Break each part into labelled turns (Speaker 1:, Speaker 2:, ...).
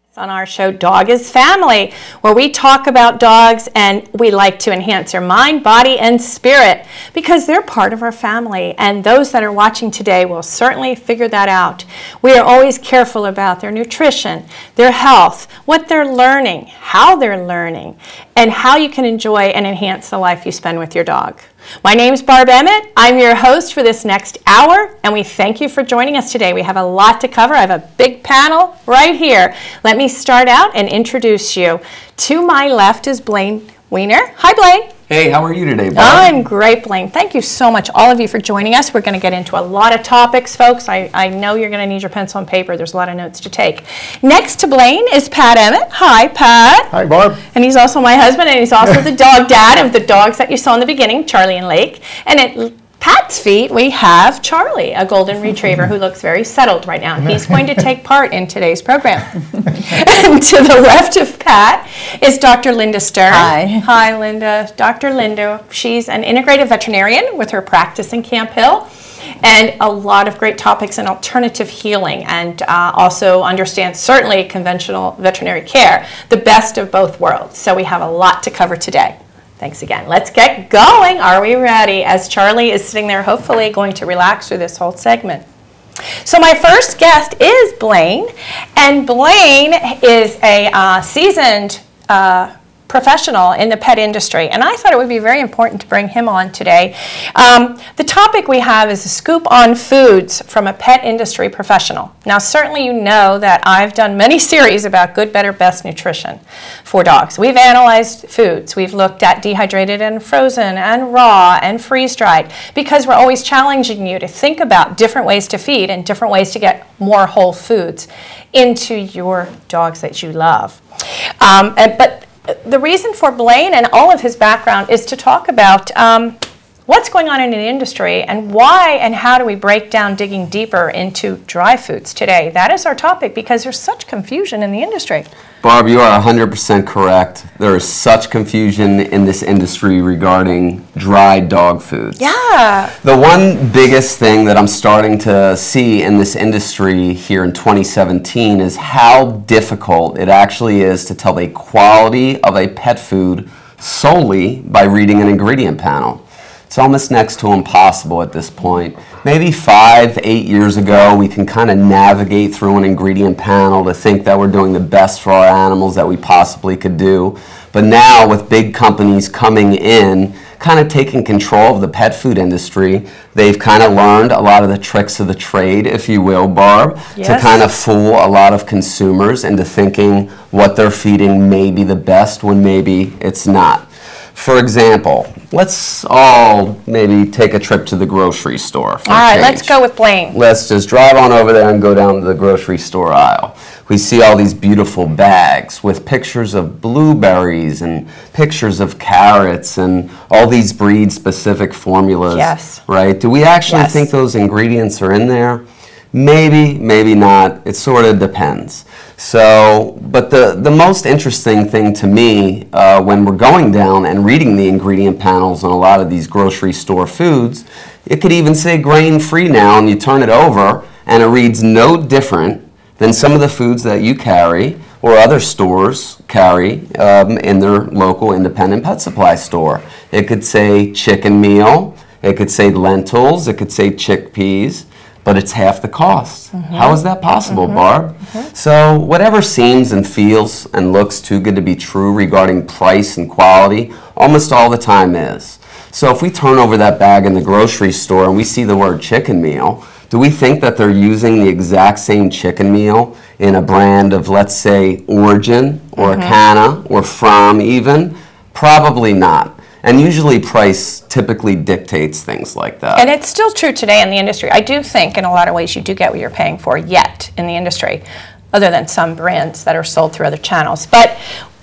Speaker 1: On our show, Dog is Family, where we talk about dogs and we like to enhance their mind, body, and spirit because they're part of our family, and those that are watching today will certainly figure that out. We are always careful about their nutrition, their health, what they're learning, how they're learning, and how you can enjoy and enhance the life you spend with your dog. My name is Barb Emmet. I'm your host for this next hour, and we thank you for joining us today. We have a lot to cover. I have a big panel right here. Let me start out and introduce you. To my left is Blaine Weiner. Hi, Blaine.
Speaker 2: Hey, how are you today, Barb?
Speaker 1: I'm great, Blaine. Thank you so much, all of you, for joining us. We're going to get into a lot of topics, folks. I know you're going to need your pencil and paper. There's a lot of notes to take. Next to Blaine is Pat Emmet. Hi, Pat.
Speaker 3: Hi, Barb.
Speaker 1: And he's also my husband, and he's also the dog dad of the dogs that you saw in the beginning, Charlie and Lake. And at Pat's feet, we have Charlie, a golden retriever who looks very settled right now. And he's going to take part in today's program. And to the left of Pat is Dr. Linda Stern.
Speaker 4: Hi.
Speaker 1: Hi, Linda. Dr. Linda, she's an integrative veterinarian with her practice in Camp Hill, and a lot of great topics in alternative healing, and also understands certainly conventional veterinary care, the best of both worlds. So we have a lot to cover today. Thanks again. Let's get going. Are we ready? As Charlie is sitting there, hopefully going to relax through this whole segment. So my first guest is Blaine, and Blaine is a seasoned professional in the pet industry, and I thought it would be very important to bring him on today. The topic we have is a scoop on foods from a pet industry professional. Now, certainly you know that I've done many series about good, better, best nutrition for dogs. We've analyzed foods. We've looked at dehydrated and frozen and raw and freeze-dried, because we're always challenging you to think about different ways to feed and different ways to get more whole foods into your dogs that you love. But the reason for Blaine and all of his background is to talk about what's going on in the industry and why and how do we break down digging deeper into dry foods today. That is our topic because there's such confusion in the industry.
Speaker 2: Barb, you are 100% correct. There is such confusion in this industry regarding dry dog foods.
Speaker 1: Yeah.
Speaker 2: The one biggest thing that I'm starting to see in this industry here in 2017 is how difficult it actually is to tell the quality of a pet food solely by reading an ingredient panel. It's almost next to impossible at this point. Maybe 5, 8 years ago, we can kind of navigate through an ingredient panel to think that we're doing the best for our animals that we possibly could do. But now, with big companies coming in, kind of taking control of the pet food industry, they've kind of learned a lot of the tricks of the trade, if you will, Barb,
Speaker 1: yes,
Speaker 2: to kind of fool a lot of consumers into thinking what they're feeding may be the best when maybe it's not. For example, let's all maybe take a trip to the grocery store.
Speaker 1: All right, let's go with Blaine.
Speaker 2: Let's just drive on over there and go down to the grocery store aisle. We see all these beautiful bags with pictures of blueberries and pictures of carrots and all these breed-specific formulas.
Speaker 1: Yes.
Speaker 2: Right? Do we actually
Speaker 1: Yes.
Speaker 2: think those ingredients are in there? Maybe, maybe not. It sort of depends. So, but the most interesting thing to me when we're going down and reading the ingredient panels on a lot of these grocery store foods, it could even say grain-free now, and you turn it over and it reads no different than some of the foods that you carry or other stores carry in their local independent pet supply store. It could say chicken meal, it could say lentils, it could say chickpeas, but it's half the cost. Mm-hmm. How is that possible, mm-hmm. Barb? Mm-hmm. So whatever seems and feels and looks too good to be true regarding price and quality, almost all the time is. So if we turn over that bag in the grocery store and we see the word chicken meal, do we think that they're using the exact same chicken meal in a brand of, let's say, Origin or mm-hmm. Acana or From even? Probably not. And usually price typically dictates things like that.
Speaker 1: And it's still true today in the industry. I do think in a lot of ways you do get what you're paying for yet in the industry, other than some brands that are sold through other channels. But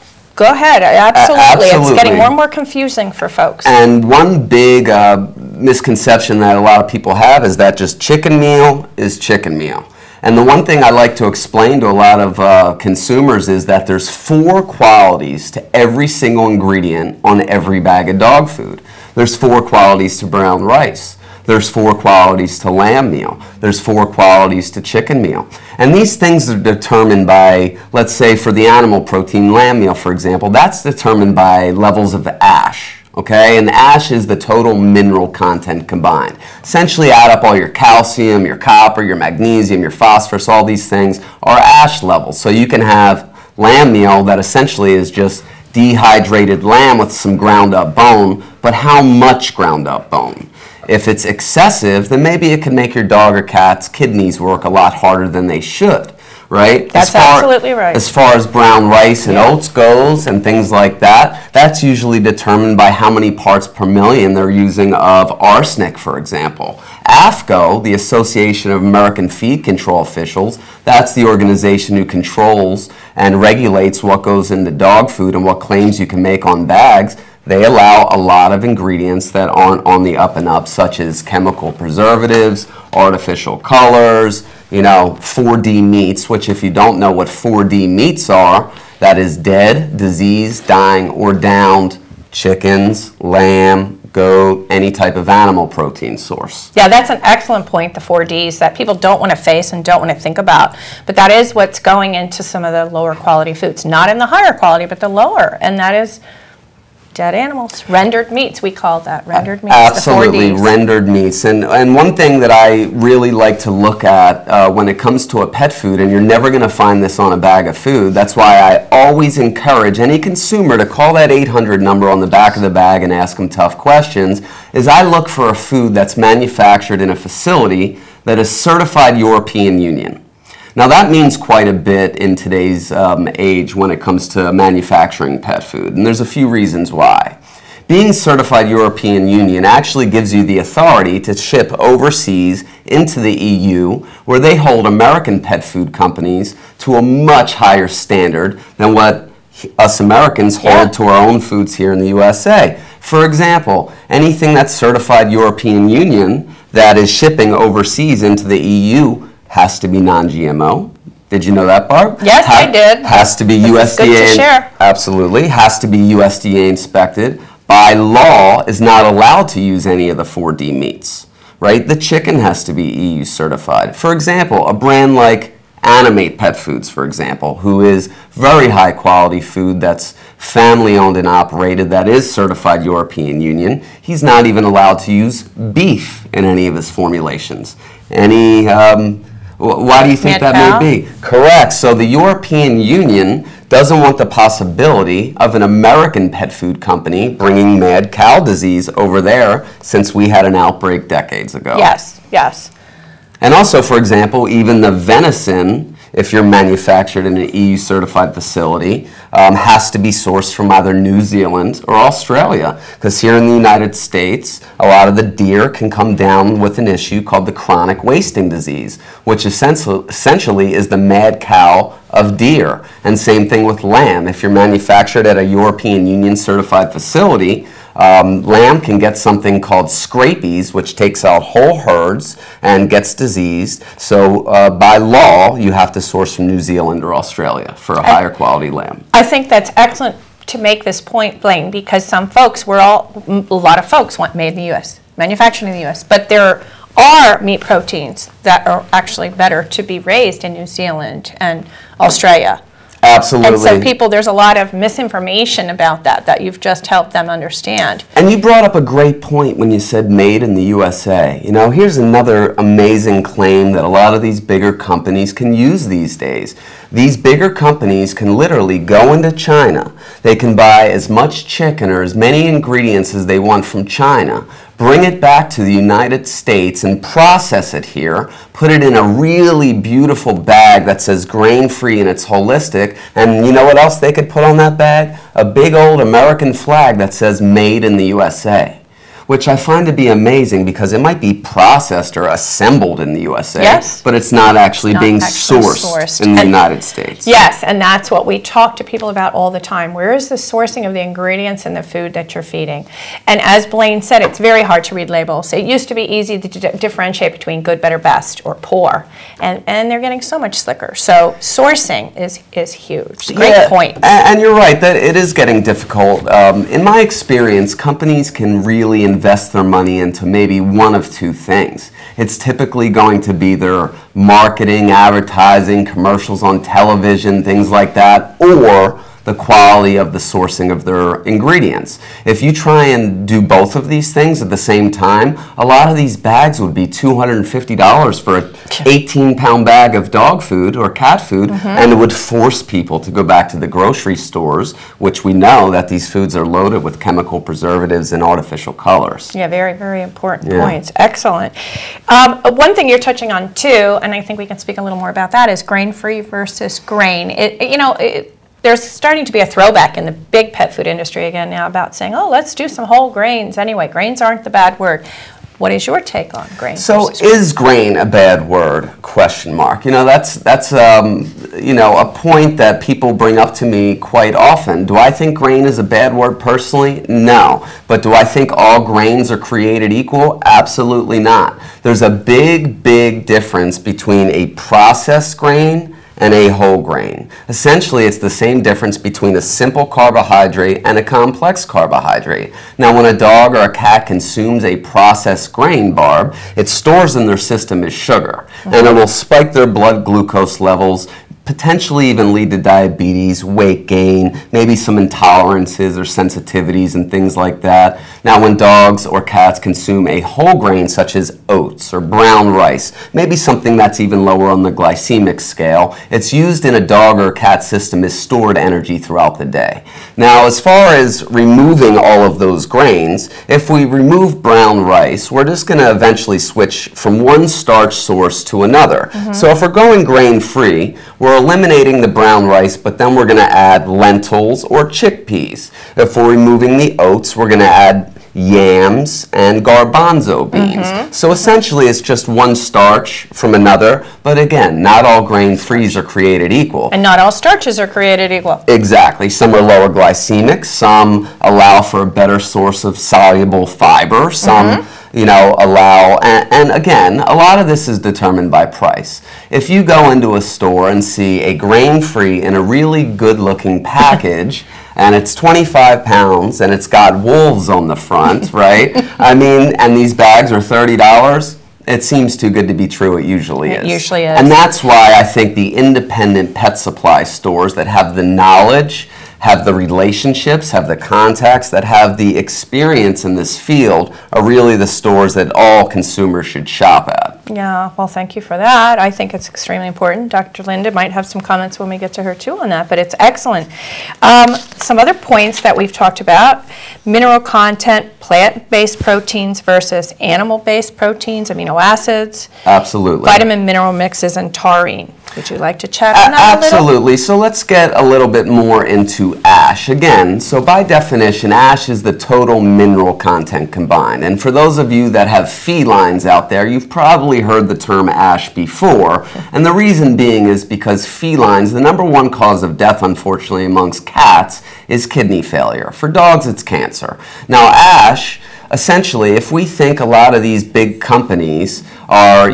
Speaker 1: go ahead, absolutely. It's getting more and more confusing for folks.
Speaker 2: And one big misconception that a lot of people have is that just chicken meal is chicken meal. And the one thing I like to explain to a lot of consumers is that there's 4 qualities to every single ingredient on every bag of dog food. There's 4 qualities to brown rice. There's 4 qualities to lamb meal. There's 4 qualities to chicken meal. And these things are determined by, let's say for the animal protein lamb meal, for example, that's determined by levels of ash. Okay, and ash is the total mineral content combined. Essentially add up all your calcium, your copper, your magnesium, your phosphorus, all these things are ash levels. So you can have lamb meal that essentially is just dehydrated lamb with some ground up bone, but how much ground up bone? If it's excessive, then maybe it can make your dog or cat's kidneys work a lot harder than they should. Right?
Speaker 1: That's absolutely right.
Speaker 2: As far as brown rice and oats goes and things like that, that's usually determined by how many parts per million they're using of arsenic, for example. AFCO, the Association of American Feed Control Officials, that's the organization who controls and regulates what goes into dog food and what claims you can make on bags. They allow a lot of ingredients that aren't on the up and up, such as chemical preservatives, artificial colors, 4D meats, which if you don't know what 4D meats are, that is dead, diseased, dying, or downed chickens, lamb, goat, any type of animal protein source.
Speaker 1: Yeah, that's an excellent point, the 4Ds, that people don't want to face and don't want to think about. But that is what's going into some of the lower quality foods. Not in the higher quality, but the lower. And that is dead animals, rendered meats, we call that, rendered meats.
Speaker 2: Absolutely, rendered meats. And one thing that I really like to look at when it comes to a pet food, and you're never going to find this on a bag of food, that's why I always encourage any consumer to call that 800 number on the back of the bag and ask them tough questions, is I look for a food that's manufactured in a facility that is certified European Union. Now that means quite a bit in today's age when it comes to manufacturing pet food, and there's a few reasons why. Being certified European Union actually gives you the authority to ship overseas into the EU, where they hold American pet food companies to a much higher standard than what us Americans hold to our own foods here in the USA. For example, anything that's certified European Union that is shipping overseas into the EU has to be non-GMO. Did you know that, Barb?
Speaker 1: Yes, I did.
Speaker 2: Has to be USDA.
Speaker 1: Good to share.
Speaker 2: Absolutely. Has to be USDA inspected. By law, is not allowed to use any of the 4D meats. Right? The chicken has to be EU certified. For example, a brand like Animate Pet Foods, for example, who is very high quality food that's family owned and operated, that is certified European Union. He's not even allowed to use beef in any of his formulations. Why do you think that may be? Correct. So the European Union doesn't want the possibility of an American pet food company bringing mad cow disease over there, since we had an outbreak decades ago.
Speaker 1: Yes, yes.
Speaker 2: And also, for example, even the venison, if you're manufactured in an EU certified facility, has to be sourced from either New Zealand or Australia. Because here in the United States, a lot of the deer can come down with an issue called the chronic wasting disease, which essentially is the mad cow of deer. And same thing with lamb. If you're manufactured at a European Union certified facility, lamb can get something called scrapies, which takes out whole herds and gets diseased. So by law, you have to source from New Zealand or Australia for a higher quality lamb.
Speaker 1: I think that's excellent to make this point, Blaine, because some folks, a lot of folks want made in the U.S., manufactured in the U.S., but there are meat proteins that are actually better to be raised in New Zealand and Australia.
Speaker 2: Absolutely.
Speaker 1: And so people, there's a lot of misinformation about that you've just helped them understand.
Speaker 2: And you brought up a great point when you said made in the USA. You know, here's another amazing claim that a lot of these bigger companies can use these days. These bigger companies can literally go into China. They can buy as much chicken or as many ingredients as they want from China, bring it back to the United States and process it here, put it in a really beautiful bag that says grain-free and it's holistic, and you know what else they could put on that bag? A big old American flag that says made in the USA, which I find to be amazing because it might be processed or assembled in the USA,
Speaker 1: yes,
Speaker 2: but it's not actually being sourced in the United States.
Speaker 1: Yes, and that's what we talk to people about all the time. Where is the sourcing of the ingredients in the food that you're feeding? And as Blaine said, it's very hard to read labels. It used to be easy to differentiate between good, better, best, or poor, and they're getting so much slicker. So sourcing is huge. Great point.
Speaker 2: And you're right, that it is getting difficult. In my experience, companies can really invest invest their money into maybe one of two things. It's typically going to be their marketing, advertising, commercials on television, things like that, or the quality of the sourcing of their ingredients. If you try and do both of these things at the same time, a lot of these bags would be $250 for an 18-pound bag of dog food or cat food, and it would force people to go back to the grocery stores, which we know that these foods are loaded with chemical preservatives and artificial colors.
Speaker 1: Yeah, very, very important points. Excellent. One thing you're touching on too, and I think we can speak a little more about that, is grain-free versus grain. There's starting to be a throwback in the big pet food industry again now about saying, oh, let's do some whole grains anyway. Grains aren't the bad word. What is your take on grain?
Speaker 2: So is grain a bad word? Question mark. That's a point that people bring up to me quite often. Do I think grain is a bad word personally? No. But do I think all grains are created equal? Absolutely not. There's a big, big difference between a processed grain and a whole grain. Essentially, it's the same difference between a simple carbohydrate and a complex carbohydrate. Now, when a dog or a cat consumes a processed grain, Barb, it stores in their system as sugar, and it will spike their blood glucose levels, potentially even lead to diabetes, weight gain, maybe some intolerances or sensitivities and things like that. Now, when dogs or cats consume a whole grain such as oats or brown rice, maybe something that's even lower on the glycemic scale, it's used in a dog or cat system as stored energy throughout the day. Now, as far as removing all of those grains, if we remove brown rice, we're just going to eventually switch from one starch source to another. So if we're going grain-free, we're eliminating the brown rice, but then we're going to add lentils or chickpeas. If we're removing the oats, we're going to add yams and garbanzo beans. So essentially it's just one starch from another, but again, not all grain-frees are created equal.
Speaker 1: And not all starches are created equal.
Speaker 2: Exactly. Some are lower glycemic, some allow for a better source of soluble fiber, some allow, and again, a lot of this is determined by price. If you go into a store and see a grain-free in a really good-looking package, and it's 25 pounds, and it's got wolves on the front, right? And these bags are $30, it seems too good to be true. It usually is.
Speaker 1: It usually is.
Speaker 2: And that's why I think the independent pet supply stores that have the knowledge, have the relationships, have the contacts, that have the experience in this field are really the stores that all consumers should shop at.
Speaker 1: Yeah, well, thank you for that. I think it's extremely important. Dr. Linda might have some comments when we get to her too on that, but it's excellent. Some other points that we've talked about: mineral content, plant-based proteins versus animal-based proteins, amino acids.
Speaker 2: Absolutely.
Speaker 1: Vitamin mineral mixes and taurine. Would you like to chat on that a little?
Speaker 2: Absolutely. So let's get a little bit more into ash. Again, so by definition, ash is the total mineral content combined. And for those of you that have felines out there, you've probably heard the term ash before. And the reason being is because felines, the #1 cause of death, unfortunately, amongst cats is kidney failure. For dogs, it's cancer. Now, ash, essentially, if we think a lot of these big companies are,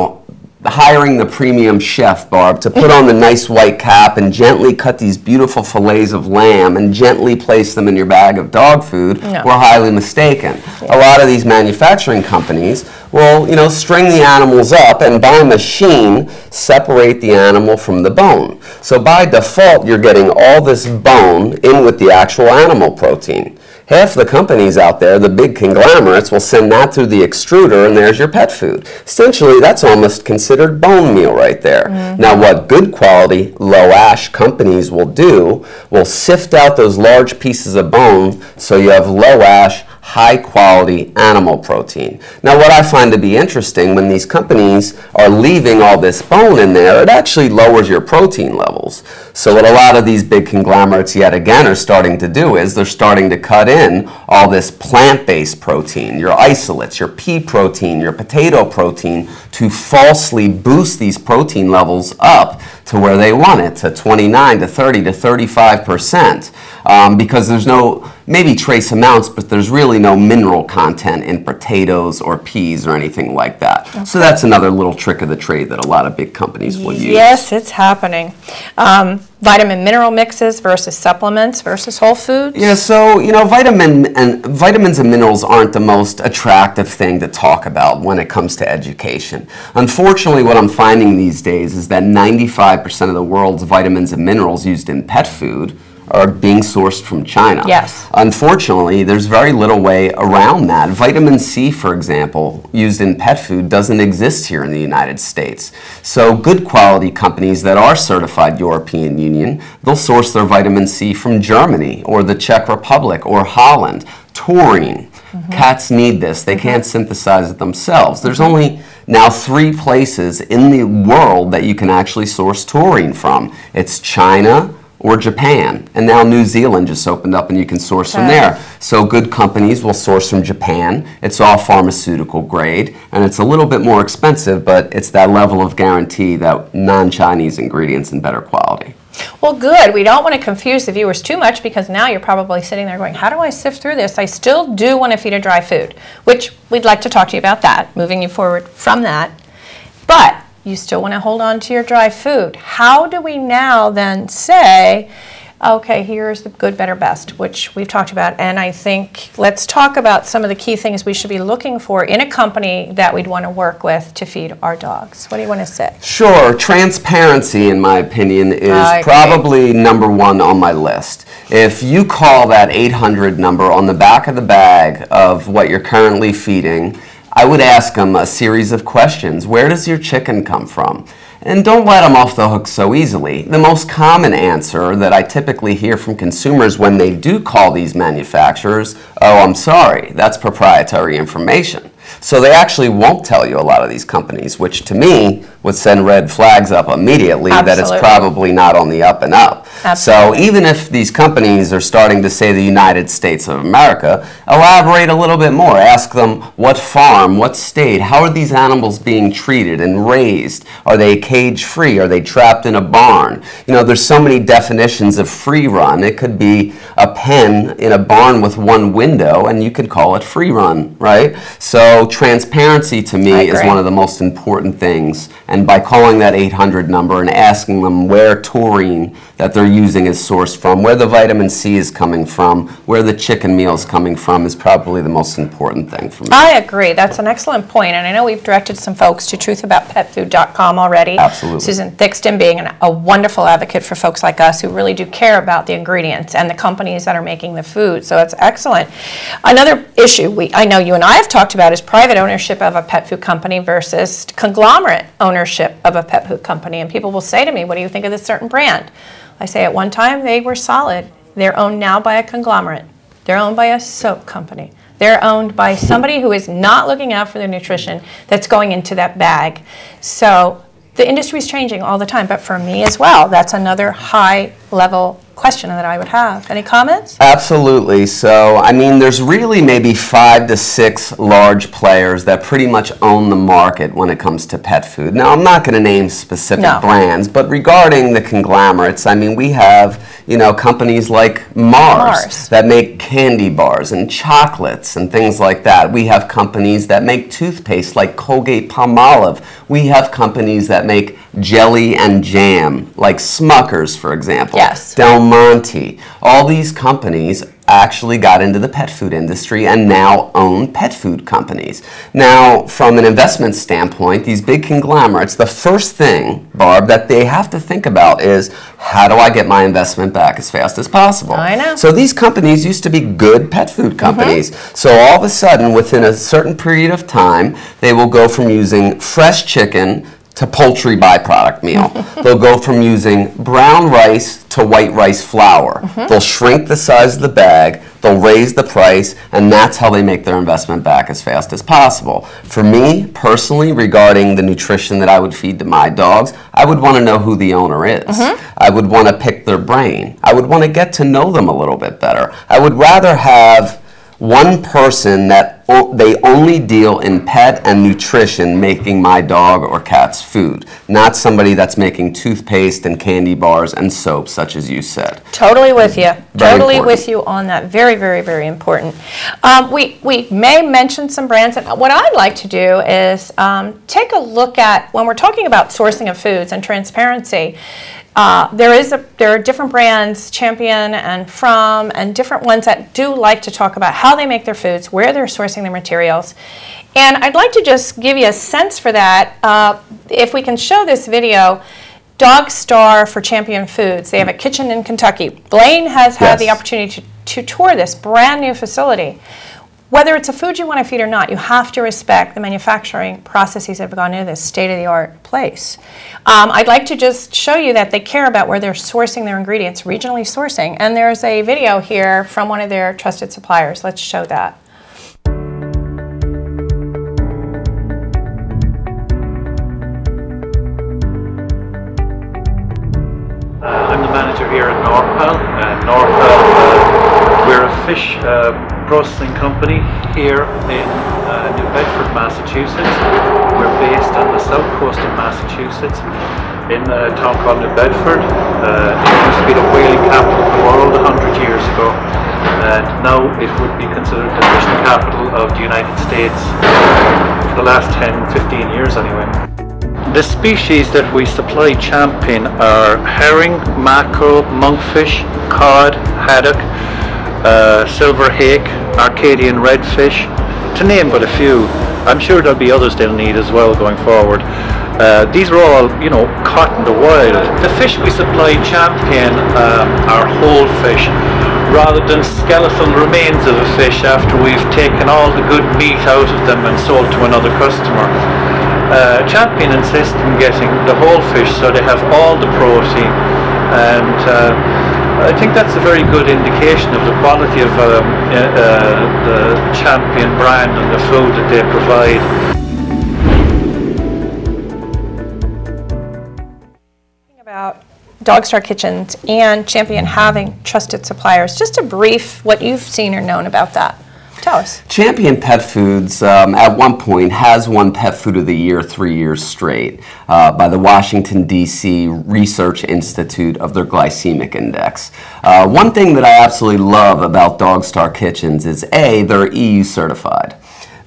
Speaker 2: hiring the premium chef, Barb, to put on the nice white cap and gently cut these beautiful fillets of lamb and gently place them in your bag of dog food, we're highly mistaken. A lot of these manufacturing companies will, string the animals up and by machine separate the animal from the bone. So by default, you're getting all this bone in with the actual animal protein. Half the companies out there, the big conglomerates, will send that through the extruder and there's your pet food. Essentially, that's almost considered bone meal right there. Now, what good quality, low ash companies will do, will sift out those large pieces of bone so you have low ash, high quality animal protein. Now, what I find to be interesting, when these companies are leaving all this bone in there, it actually lowers your protein levels. So what a lot of these big conglomerates yet again are starting to do is they're starting to cut in all this plant-based protein, your isolates, your pea protein, your potato protein, to falsely boost these protein levels up to where they want it, to 29 to 30 to 35%, because there's no, maybe trace amounts, but there's really no mineral content in potatoes or peas or anything like that. that. Okay. So that's another little trick of the trade that a lot of big companies will use.
Speaker 1: Yes, it's happening. Vitamin mineral mixes versus supplements versus whole foods?
Speaker 2: Yeah, so, vitamins and minerals aren't the most attractive thing to talk about when it comes to education. Unfortunately, what I'm finding these days is that 95% of the world's vitamins and minerals used in pet food are being sourced from China.
Speaker 1: Yes.
Speaker 2: Unfortunately, there's very little way around that. Vitamin C, for example, used in pet food doesn't exist here in the United States. So good quality companies that are certified European Union, they'll source their vitamin C from Germany or the Czech Republic or Holland. Taurine. Cats need this. They can't synthesize it themselves. There's only now 3 places in the world that you can actually source taurine from. It's China, or Japan, and now New Zealand just opened up and you can source from there. So good companies will source from Japan. It's all pharmaceutical grade, and it's a little bit more expensive, but it's that level of guarantee that non-Chinese ingredients and better quality.
Speaker 1: Well, good. We don't want to confuse the viewers too much, because now you're probably sitting there going, how do I sift through this? I still do want to feed a dry food, which we'd like to talk to you about that, moving you forward from that. But you still want to hold on to your dry food. How do we now then say, okay, here's the good, better, best, which we've talked about, and I think let's talk about some of the key things we should be looking for in a company that we'd want to work with to feed our dogs. What do you want to say?
Speaker 2: Sure. Transparency, in my opinion, is probably number 1 on my list. If you call that 800 number on the back of the bag of what you're currently feeding, I would ask them a series of questions. Where does your chicken come from? And don't let them off the hook so easily. The most common answer that I typically hear from consumers when they do call these manufacturers, oh, I'm sorry, that's proprietary information. So they actually won't tell you a lot of these companies, which to me would send red flags up immediately. That it's probably not on the up and up. So even if these companies are starting to say the United States of America, elaborate a little bit more. Ask them what farm, what state, how are these animals being treated and raised? Are they cage-free? Are they trapped in a barn? There's so many definitions of free run. It could be a pen in a barn with 1 window, and you could call it free run, right? So transparency to me is one of the most important things. And by calling that 800 number and asking them where taurine that they're using is sourced from, where the vitamin C is coming from, where the chicken meal is coming from, is probably the most important thing for me.
Speaker 1: I agree. That's an excellent point. And I know we've directed some folks to truthaboutpetfood.com already.
Speaker 2: Absolutely.
Speaker 1: Susan Thixton being a wonderful advocate for folks like us who really do care about the ingredients and the companies that are making the food. So it's excellent. Another issue I know you and I have talked about is private ownership of a pet food company versus conglomerate ownership of a pet food company. And people will say to me, what do you think of this certain brand? I say at one time they were solid. They're owned now by a conglomerate. They're owned by a soap company. They're owned by somebody who is not looking out for their nutrition that's going into that bag. So the industry is changing all the time, but for me as well, that's another high-level question that I would have. Any comments?
Speaker 2: Absolutely. So, there's really maybe 5 to 6 large players that pretty much own the market when it comes to pet food. Now, I'm not going to name specific brands, but regarding the conglomerates, we have, companies like Mars that make candy bars and chocolates and things like that. We have companies that make toothpaste like Colgate-Palmolive. We have companies that make jelly and jam, like Smucker's, for example.
Speaker 1: Yes.
Speaker 2: Del Monte. All these companies actually got into the pet food industry and now own pet food companies. Now, from an investment standpoint, these big conglomerates, the first thing, Barb, that they have to think about is, how do I get my investment back as fast as possible?
Speaker 1: I know.
Speaker 2: So these companies used to be good pet food companies. So all of a sudden, within a certain period of time, they will go from using fresh chicken to poultry byproduct meal. They'll go from using brown rice to white rice flour. They'll shrink the size of the bag, they'll raise the price, and that's how they make their investment back as fast as possible. For me, personally, regarding the nutrition that I would feed to my dogs, I would want to know who the owner is. I would want to pick their brain. I would want to get to know them a little bit better. I would rather have one person that they only deal in pet and nutrition, making my dog or cat's food, not somebody that's making toothpaste and candy bars and soap, such as you said.
Speaker 1: Totally with you. Totally
Speaker 2: important.
Speaker 1: with you on that. Very, very, very important. We may mention some brands. And what I'd like to do is take a look at, when we're talking about sourcing of foods and transparency, there are different brands, Champion and From, and different ones that do like to talk about how they make their foods, where they're sourcing their materials. And I'd like to just give you a sense for that. If we can show this video, Dog Star for Champion Foods. They have a kitchen in Kentucky. Blaine has had the opportunity to tour this brand new facility. Whether it's a food you want to feed or not, you have to respect the manufacturing processes that have gone into this state-of-the-art place. I'd like to just show you that they care about where they're sourcing their ingredients, regionally sourcing. And there's a video here from one of their trusted suppliers. Let's show that.
Speaker 3: I'm the manager here at Norpal. We're a fish processing company here in New Bedford, Massachusetts. We're based on the south coast of Massachusetts in a town called New Bedford. It used to be the whaling capital of the world 100 years ago, and now it would be considered the fishing capital of the United States for the last 10-15 years anyway. The species that we supply Champion are herring, mackerel, monkfish, cod, haddock, silver hake, Arcadian redfish, to name but a few. I'm sure there'll be others they'll need as well going forward. These are all, you know, caught in the wild. The fish we supply Champion are whole fish, rather than skeletal remains of a fish after we've taken all the good meat out of them and sold to another customer. Champion insists on getting the whole fish so they have all the protein, and I think that's a very good indication of the quality of the Champion brand and the food that they provide.
Speaker 1: About Dog Star Kitchens and Champion having trusted suppliers, just a brief what you've seen or known about that. Tell us.
Speaker 2: Champion Pet Foods at one point has won Pet Food of the Year 3 years straight by the Washington, D.C. Research Institute of their glycemic index. One thing that I absolutely love about Dog Star Kitchens is A, they're EU certified.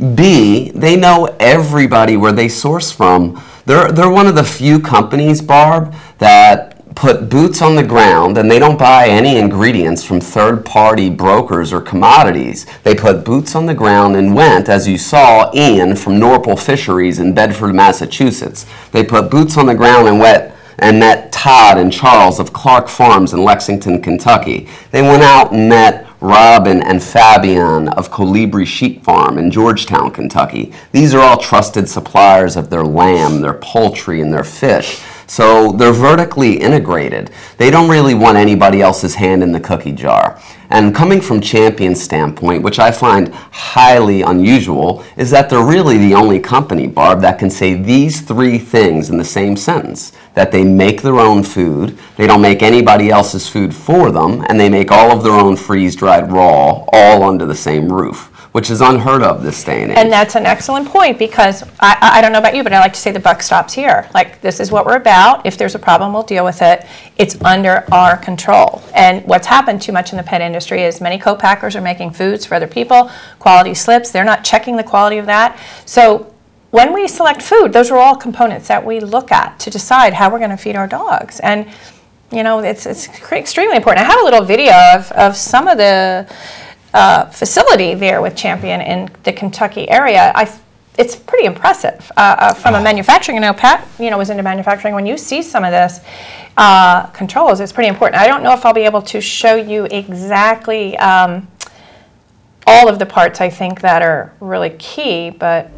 Speaker 2: B, they know everybody where they source from. They're one of the few companies, Barb, that put boots on the ground, and they don't buy any ingredients from third-party brokers or commodities. They put boots on the ground and went, as you saw, Ian from Norpal Fisheries in Bedford, Massachusetts. They put boots on the ground and met Todd and Charles of Clark Farms in Lexington, Kentucky. They went out and met Robin and Fabian of Colibri Sheep Farm in Georgetown, Kentucky. These are all trusted suppliers of their lamb, their poultry, and their fish. So they're vertically integrated. They don't really want anybody else's hand in the cookie jar. And coming from Champion's standpoint, which I find highly unusual, is that they're really the only company, Barb, that can say these three things in the same sentence. That they make their own food, they don't make anybody else's food for them, and they make all of their own freeze-dried raw, all under the same roof, which is unheard of this day and age.
Speaker 1: And that's an excellent point, because I don't know about you, but I like to say the buck stops here. Like, this is what we're about. If there's a problem, we'll deal with it. It's under our control. And what's happened too much in the pet industry is many co-packers are making foods for other people, quality slips, they're not checking the quality of that. So when we select food, those are all components that we look at to decide how we're going to feed our dogs. And, you know, it's extremely important. I have a little video of some of the facility there with Champion in the Kentucky area. It's pretty impressive from a manufacturing. I know Pat, was into manufacturing. When you see some of this controls, it's pretty important. I don't know if I'll be able to show you exactly all of the parts I think that are really key, but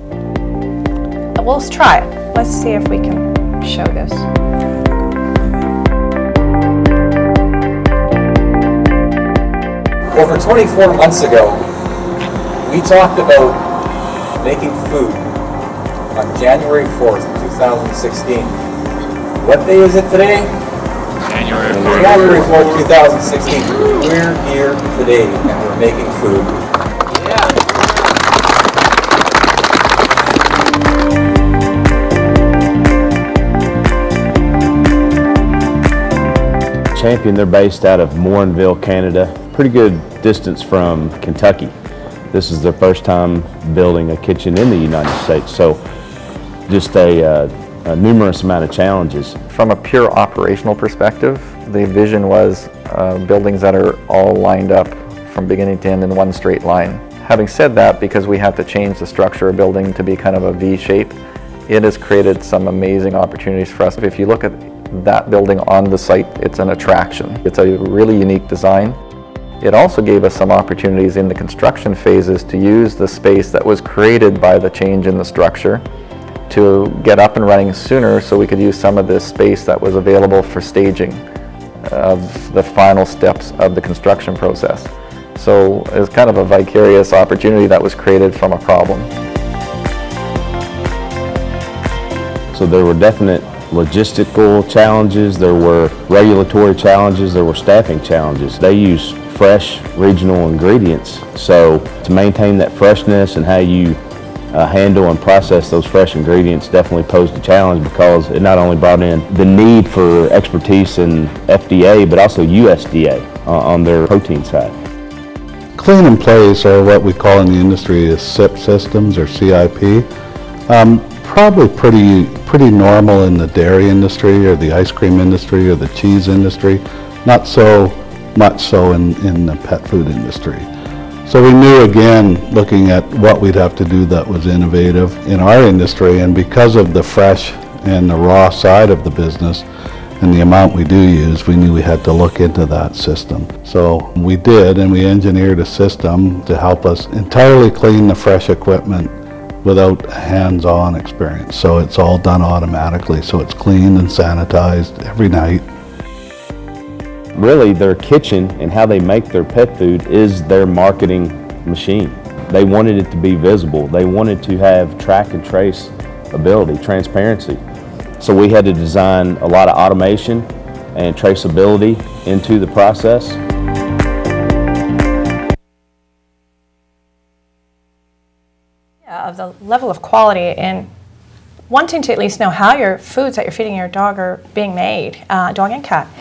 Speaker 1: we'll try it. Let's see if we can show this.
Speaker 4: Over 24 months ago, we talked about making food on January 4th, 2016. What day is it today? January 4th, 2016. We're here today and we're making food.
Speaker 5: Champion, they're based out of Morinville, Canada, pretty good distance from Kentucky. This is their first time building a kitchen in the United States, so just a numerous amount of challenges.
Speaker 6: From a pure operational perspective, the vision was buildings that are all lined up from beginning to end in one straight line. Having said that, because we had to change the structure of building to be kind of a V shape, it has created some amazing opportunities for us. If you look at that building on the site, it's an attraction. It's a really unique design. It also gave us some opportunities in the construction phases to use the space that was created by the change in the structure to get up and running sooner, so we could use some of this space that was available for staging of the final steps of the construction process. So it was kind of a vicarious opportunity that was created from a problem.
Speaker 5: So there were definite logistical challenges, there were regulatory challenges, there were staffing challenges. They use fresh regional ingredients, so to maintain that freshness and how you handle and process those fresh ingredients definitely posed a challenge, because it not only brought in the need for expertise in FDA but also USDA on their protein side.
Speaker 7: Clean in place, or what we call in the industry is SIP systems or CIP. Probably pretty normal in the dairy industry or the ice cream industry or the cheese industry, not so much so in the pet food industry. So we knew, again, looking at what we'd have to do that was innovative in our industry, and because of the fresh and the raw side of the business and the amount we do use, we knew we had to look into that system. So we did, and we engineered a system to help us entirely clean the fresh equipment without hands-on experience. So it's all done automatically, so it's cleaned and sanitized every night.
Speaker 5: Really, their kitchen and how they make their pet food is their marketing machine. They wanted it to be visible. They wanted to have track and trace ability, transparency. So we had to design a lot of automation and traceability into the process.
Speaker 1: Of the level of quality and wanting to at least know how your foods that you're feeding your dog are being made, dog and cat.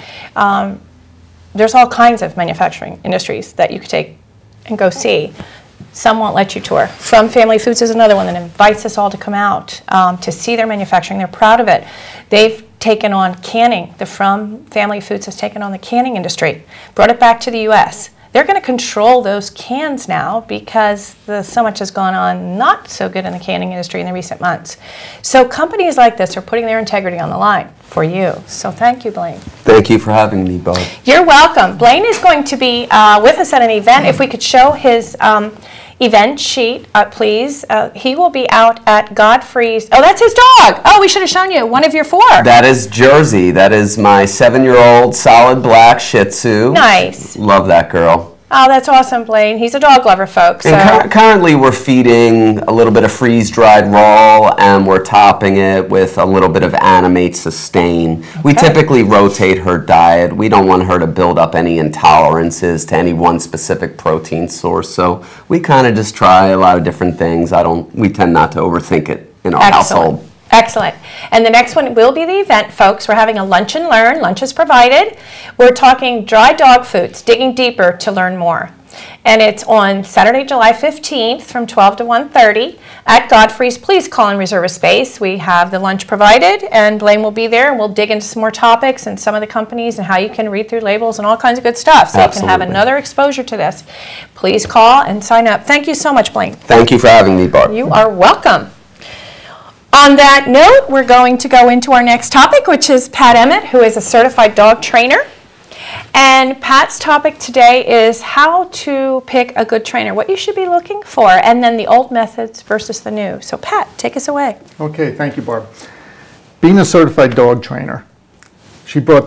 Speaker 1: There's all kinds of manufacturing industries that you could take and go see. Some won't let you tour. From Family Foods is another one that invites us all to come out to see their manufacturing. They're proud of it. They've taken on canning. The From Family Foods has taken on the canning industry, brought it back to the U.S. They're going to control those cans now because so much has gone on not so good in the canning industry in the recent months. So companies like this are putting their integrity on the line for you. So thank you, Blaine.
Speaker 2: Thank you for having me, Barb.
Speaker 1: You're welcome. Blaine is going to be with us at an event. If we could show his event sheet, please. He will be out at Godfrey's. Oh, that's his dog. Oh, we should have shown you one of your four.
Speaker 2: That is Jersey. That is my 7-year-old solid black Shih Tzu.
Speaker 1: Nice.
Speaker 2: Love that girl.
Speaker 1: Oh, that's awesome, Blaine. He's a dog lover, folks. So.
Speaker 2: And currently we're feeding a little bit of freeze-dried raw, and we're topping it with a little bit of Animate Sustain. Okay. We typically rotate her diet. We don't want her to build up any intolerances to any one specific protein source, so we kind of just try a lot of different things. We tend not to overthink it in our household.
Speaker 1: Excellent. And the next one will be the event, folks. We're having a lunch and learn. Lunch is provided. We're talking dry dog foods, digging deeper to learn more. And it's on Saturday, July 15th from 12 to 1:30 at Godfrey's. Please call and reserve a space. We have the lunch provided, and Blaine will be there, and we'll dig into some more topics and some of the companies and how you can read through labels and all kinds of good stuff. So
Speaker 2: Absolutely.
Speaker 1: You can have another exposure to this. Please call and sign up. Thank you so much, Blaine.
Speaker 2: Thank you for having me, Barb.
Speaker 1: You are welcome. On that note, we're going to go into our next topic, which is Pat Emmet, who is a certified dog trainer. And Pat's topic today is how to pick a good trainer, what you should be looking for, and then the old methods versus the new. So Pat, take us away.
Speaker 8: Okay, thank you, Barb. Being a certified dog trainer, she brought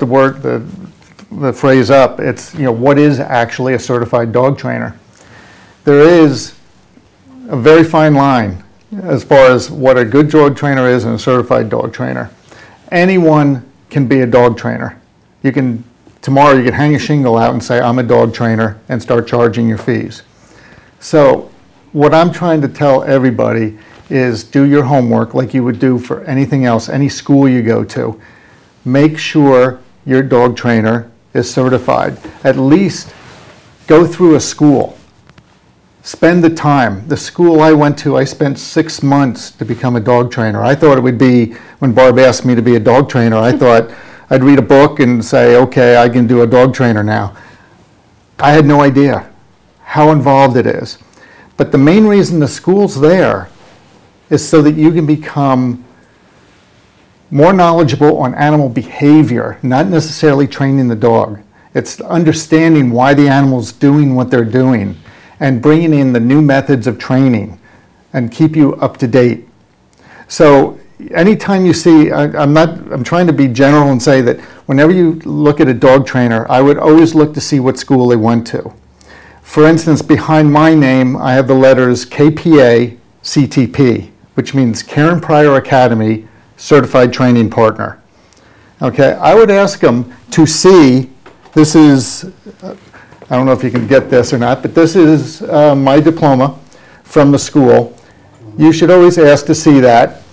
Speaker 8: the phrase up. It's, what is actually a certified dog trainer? There is a very fine line as far as what a good dog trainer is and a certified dog trainer. Anyone can be a dog trainer. Tomorrow you can hang a shingle out and say, I'm a dog trainer, and start charging your fees. So what I'm trying to tell everybody is do your homework like you would do for anything else, any school you go to. Make sure your dog trainer is certified. At least go through a school. Spend the time. The school I went to, I spent 6 months to become a dog trainer. I thought it would be, when Barb asked me to be a dog trainer, I thought I'd read a book and say, okay, I can do a dog trainer now. I had no idea how involved it is. But the main reason the school's there is so that you can become more knowledgeable on animal behavior, not necessarily training the dog. It's understanding why the animal's doing what they're doing and bringing in the new methods of training and keep you up to date. So anytime you see, I'm trying to be general and say that whenever you look at a dog trainer, I would always look to see what school they went to. For instance, behind my name, I have the letters KPA CTP, which means Karen Pryor Academy Certified Training Partner. Okay, I would ask them to see, this is, I don't know if you can get this or not, but this is my diploma from the school. You should always ask to see that.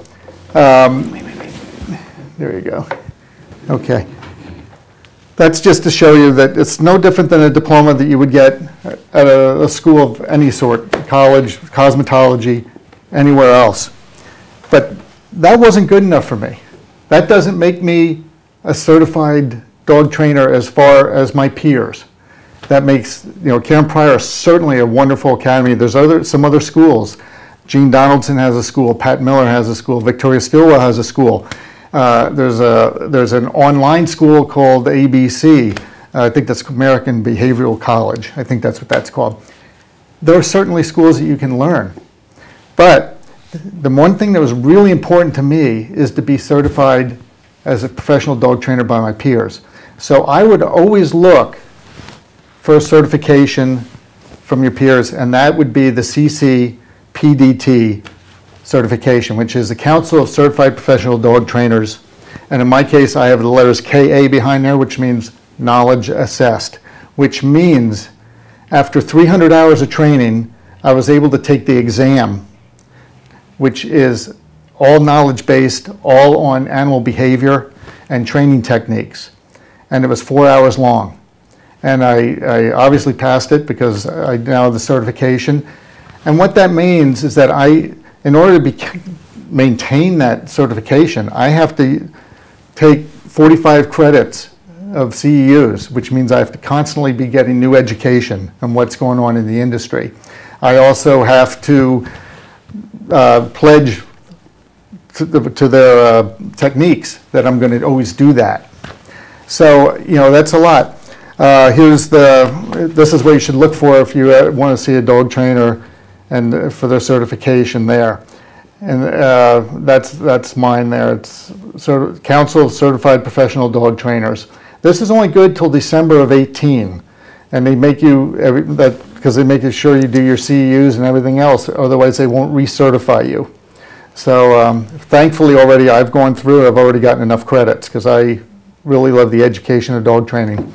Speaker 8: There you go. Okay. That's just to show you that it's no different than a diploma that you would get at a school of any sort, college, cosmetology, anywhere else. But that wasn't good enough for me. That doesn't make me a certified dog trainer as far as my peers. That makes, Karen Pryor is certainly a wonderful academy. There's some other schools. Gene Donaldson has a school, Pat Miller has a school, Victoria Stilwell has a school. There's an online school called ABC. I think that's American Behavioral College. I think that's what that's called. There are certainly schools that you can learn. But the one thing that was really important to me is to be certified as a professional dog trainer by my peers. So I would always look for a certification from your peers, and that would be the CCPDT certification, which is the Council of Certified Professional Dog Trainers. And in my case, I have the letters KA behind there, which means knowledge assessed, which means after 300 hours of training, I was able to take the exam, which is all knowledge-based, all on animal behavior and training techniques. And it was 4 hours long. And I obviously passed it because I now have the certification. And what that means is that in order to maintain that certification, I have to take 45 credits of CEUs, which means I have to constantly be getting new education on what's going on in the industry. I also have to pledge to their techniques that I'm going to always do that. So, that's a lot. This is what you should look for if you want to see a dog trainer and for their certification there. And that's mine there. It's Council of Certified Professional Dog Trainers. This is only good till December of 18. And they make you, because they make sure you do your CEUs and everything else, otherwise they won't recertify you. So thankfully already I've gone through it, I've already gotten enough credits because I really love the education of dog training.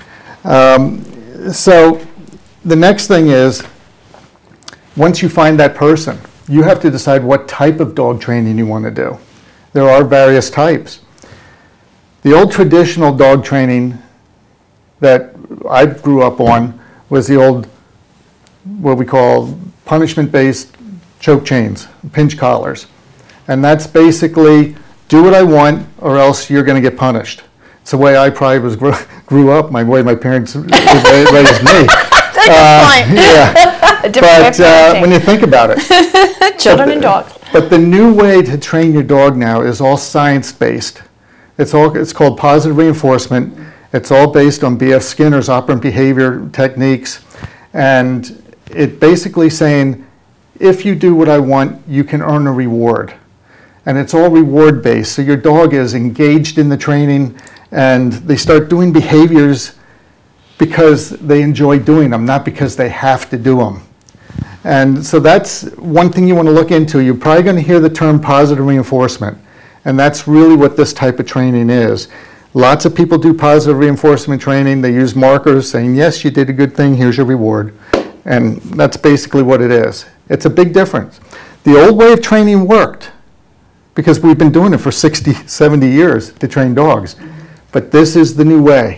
Speaker 8: So the next thing is, once you find that person, you have to decide what type of dog training you want to do. There are various types. The old traditional dog training that I grew up on was the old, what we call punishment-based choke chains, pinch collars. And that's basically, do what I want or else you're going to get punished. It's the way I probably grew up, my way my parents raised me.
Speaker 1: That's a good point.
Speaker 8: Yeah. But when you think about it.
Speaker 1: Children and dogs.
Speaker 8: But the new way to train your dog now is all science-based. It's called positive reinforcement. It's all based on B.F. Skinner's operant behavior techniques. And it basically saying, if you do what I want, you can earn a reward. And it's all reward-based. So your dog is engaged in the training and they start doing behaviors because they enjoy doing them, not because they have to do them. And so that's one thing you want to look into. You're probably going to hear the term positive reinforcement. And that's really what this type of training is. Lots of people do positive reinforcement training. They use markers saying, yes, you did a good thing, here's your reward. And that's basically what it is. It's a big difference. The old way of training worked because we've been doing it for 60, 70 years to train dogs. But this is the new way.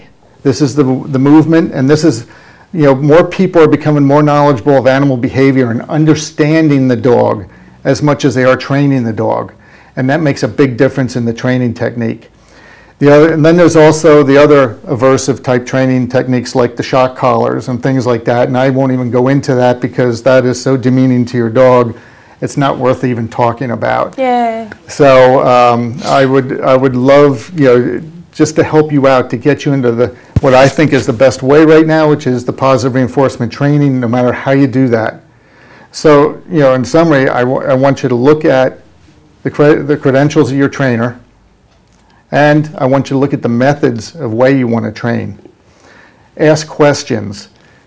Speaker 8: This is the movement, and this is, more people are becoming more knowledgeable of animal behavior and understanding the dog as much as they are training the dog. And that makes a big difference in the training technique. And then there's also the other aversive type training techniques like the shock collars and things like that. And I won't even go into that because that is so demeaning to your dog. It's not worth even talking about.
Speaker 1: Yeah.
Speaker 8: So I would love, just to help you out, to get you into what I think is the best way right now, which is the positive reinforcement training, no matter how you do that. So, in summary, I want you to look at the credentials of your trainer, and I want you to look at the methods of way you want to train. Ask questions.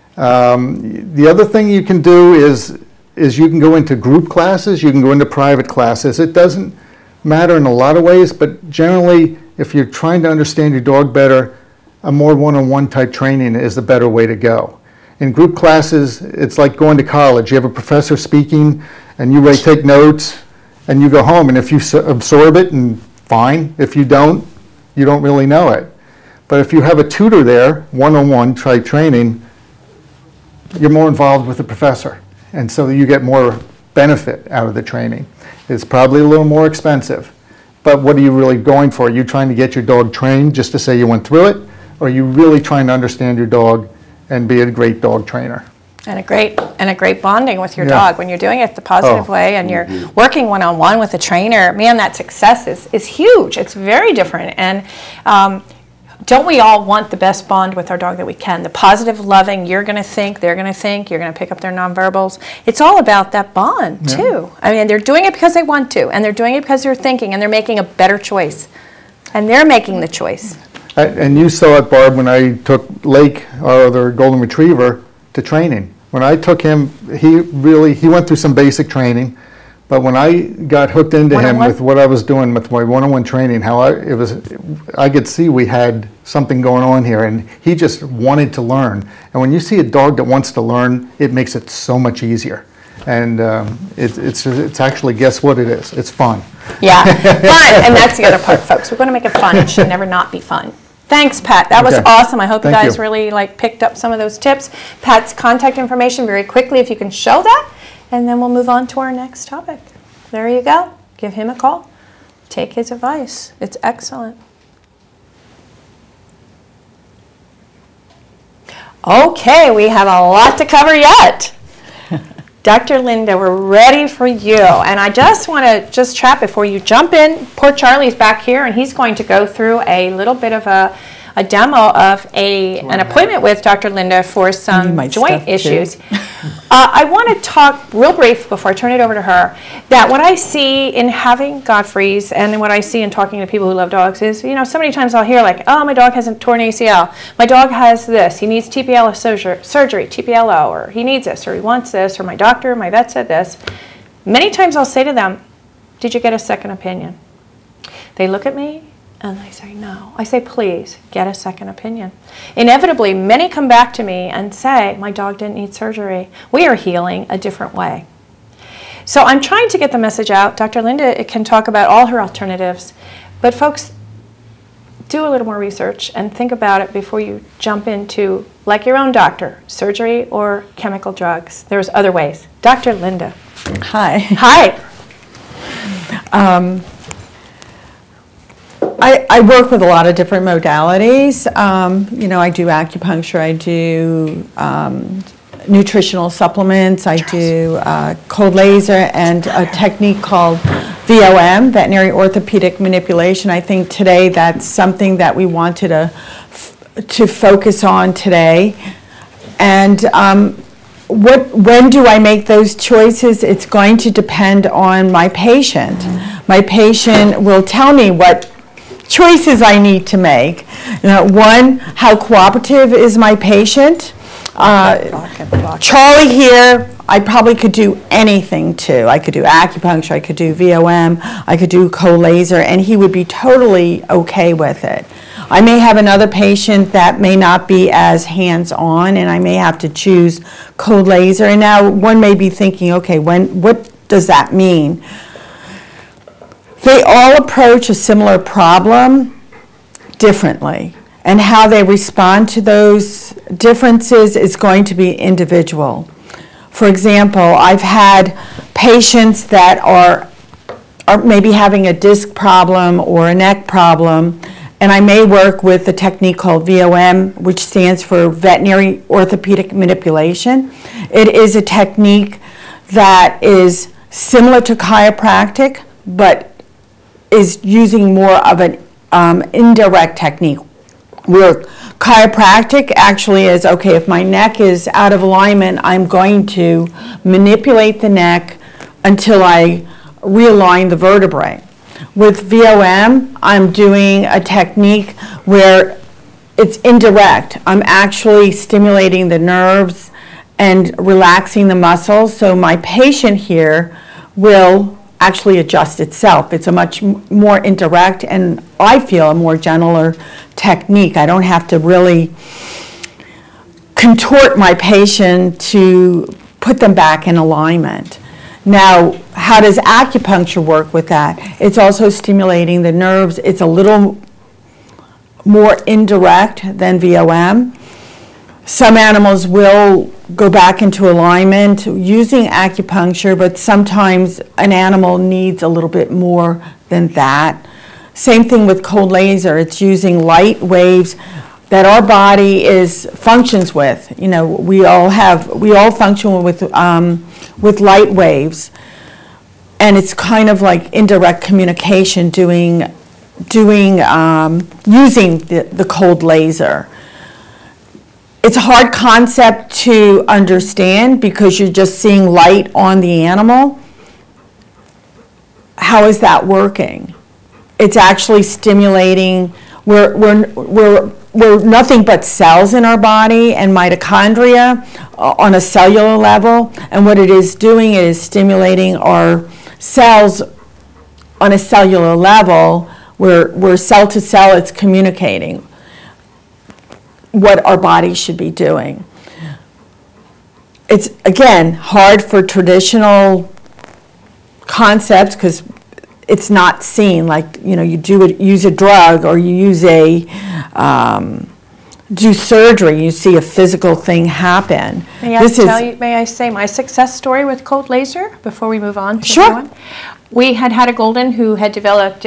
Speaker 8: The other thing you can do is you can go into group classes, you can go into private classes. It doesn't matter in a lot of ways, but generally, if you're trying to understand your dog better, a more one-on-one type training is the better way to go. In group classes, it's like going to college. You have a professor speaking, and you take notes, and you go home, and if you absorb it, and fine. If you don't really know it. But if you have a tutor there, one-on-one type training, you're more involved with the professor. And so you get more benefit out of the training. It's probably a little more expensive. But what are you really going for? Are you trying to get your dog trained just to say you went through it? Or are you really trying to understand your dog and be a great dog trainer?
Speaker 1: And a great bonding with your dog when you're doing it the positive way and you're working one-on-one with a trainer. Man, that success is huge. It's very different. And don't we all want the best bond with our dog that we can? The positive, loving, you're going to think, they're going to think, you're going to pick up their nonverbals. It's all about that bond, too. I mean, they're doing it because they want to, and they're doing it because they're thinking, and they're making a better choice. And they're making the choice.
Speaker 8: And you saw it, Barb, when I took Lake, our other golden retriever, to training. When I took him, he went through some basic training, but when I got hooked into him with what I was doing with my one-on-one training, I could see we had something going on here, and he just wanted to learn. And when you see a dog that wants to learn, it makes it so much easier. And it's actually, guess what it is? It's fun.
Speaker 1: Yeah, fun, and that's the other part, folks. We're going to make it fun. It should never not be fun. Thanks, Pat. That was awesome. I hope you guys really picked up some of those tips. Pat's contact information very quickly, if you can show that, and then we'll move on to our next topic. There you go. Give him a call. Take his advice. It's excellent. Okay, we have a lot to cover yet. Dr. Linda, we're ready for you. And I just want to chat before you jump in. Poor Charlie's back here, and he's going to go through a little bit of a demo of an appointment with Dr. Linda for some joint issues. I want to talk real brief before I turn it over to her, that what I see in having Godfrey's and what I see in talking to people who love dogs is, so many times I'll hear oh, my dog has a torn ACL. My dog has this. He needs TPL surgery, TPLO, or he needs this, or he wants this, or my vet said this. Many times I'll say to them, did you get a second opinion? They look at me and they say, no. I say, please, get a second opinion. Inevitably, many come back to me and say, my dog didn't need surgery. We are healing a different way. So I'm trying to get the message out. Dr. Linda can talk about all her alternatives, but folks, do a little more research and think about it before you jump into, like your own doctor, surgery or chemical drugs. There's other ways. Dr. Linda.
Speaker 9: Hi.
Speaker 1: Hi.
Speaker 9: I work with a lot of different modalities. I do acupuncture, I do nutritional supplements, I do cold laser, and a technique called VOM, Veterinary Orthopedic Manipulation. I think today that's something that we wanted to focus on today. And when do I make those choices? It's going to depend on my patient. My patient will tell me what choices I need to make. One, how cooperative is my patient? Charlie here, I probably could do anything to. I could do acupuncture, I could do VOM, I could do cold laser, and he would be totally okay with it. I may have another patient that may not be as hands-on, and I may have to choose cold laser. And now one may be thinking, okay, what does that mean? They all approach a similar problem differently. and how they respond to those differences is going to be individual. For example, I've had patients that are maybe having a disc problem or a neck problem, and I may work with a technique called VOM, which stands for Veterinary Orthopedic Manipulation. It is a technique that is similar to chiropractic, but is using more of an indirect technique, where chiropractic actually is, okay, if my neck is out of alignment, I'm going to manipulate the neck until I realign the vertebrae. With VOM, I'm doing a technique where it's indirect. I'm actually stimulating the nerves and relaxing the muscles, so my patient here will actually adjust itself. It's a much more indirect, and I feel a more gentler technique. I don't have to really contort my patient to put them back in alignment. Now, how does acupuncture work with that? It's also stimulating the nerves. It's a little more indirect than VOM. Some animals will go back into alignment using acupuncture, but sometimes an animal needs a little bit more than that. Same thing with cold laser. It's using light waves that our body functions with. You know, we all function with light waves, and it's kind of like indirect communication using the cold laser. It's a hard concept to understand because you're just seeing light on the animal. How is that working? It's actually stimulating. We're nothing but cells in our body and mitochondria on a cellular level, and what it is doing is stimulating our cells on a cellular level where cell to cell it's communicating what our body should be doing. It's, again, hard for traditional concepts because it's not seen. Like, you know, use a drug or you do surgery, you see a physical thing happen.
Speaker 1: May I say my success story with cold laser before we move on to
Speaker 9: Sure.
Speaker 1: one? We had a golden who had developed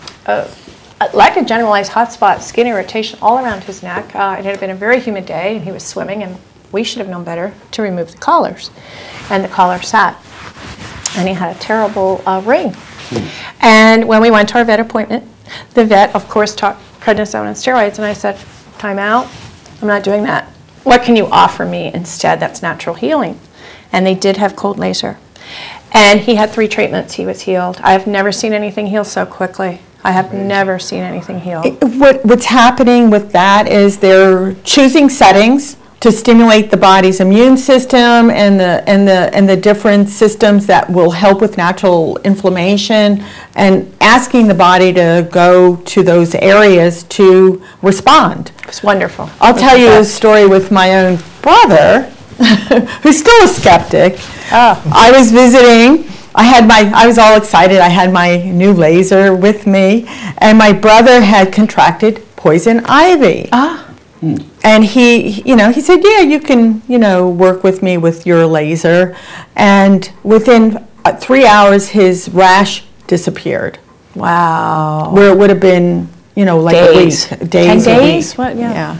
Speaker 1: like a generalized hotspot skin irritation all around his neck. It had been a very humid day and he was swimming, and we should have known better to remove the collars. And the collar sat, and he had a terrible ring. And when we went to our vet appointment, the vet, of course, taught prednisone and steroids, and I said, time out, I'm not doing that. What can you offer me instead that's natural healing? And they did have cold laser. And he had 3 treatments, he was healed. I have never seen anything heal so quickly. I have never seen anything heal.
Speaker 9: What's happening with that is they're choosing settings to stimulate the body's immune system and the different systems that will help with natural inflammation, and asking the body to go to those areas to respond.
Speaker 1: It's wonderful.
Speaker 9: I'll tell you a story with my own brother, who's still a skeptic.
Speaker 1: Oh.
Speaker 9: I was visiting. I was all excited. I had my new laser with me, and my brother had contracted poison ivy. And he said, yeah, you can, work with me with your laser. And within 3 hours, his rash disappeared.
Speaker 1: Wow.
Speaker 9: Where it would have been, like
Speaker 1: days.
Speaker 9: a week. Days.
Speaker 1: 10 days? What? Yeah.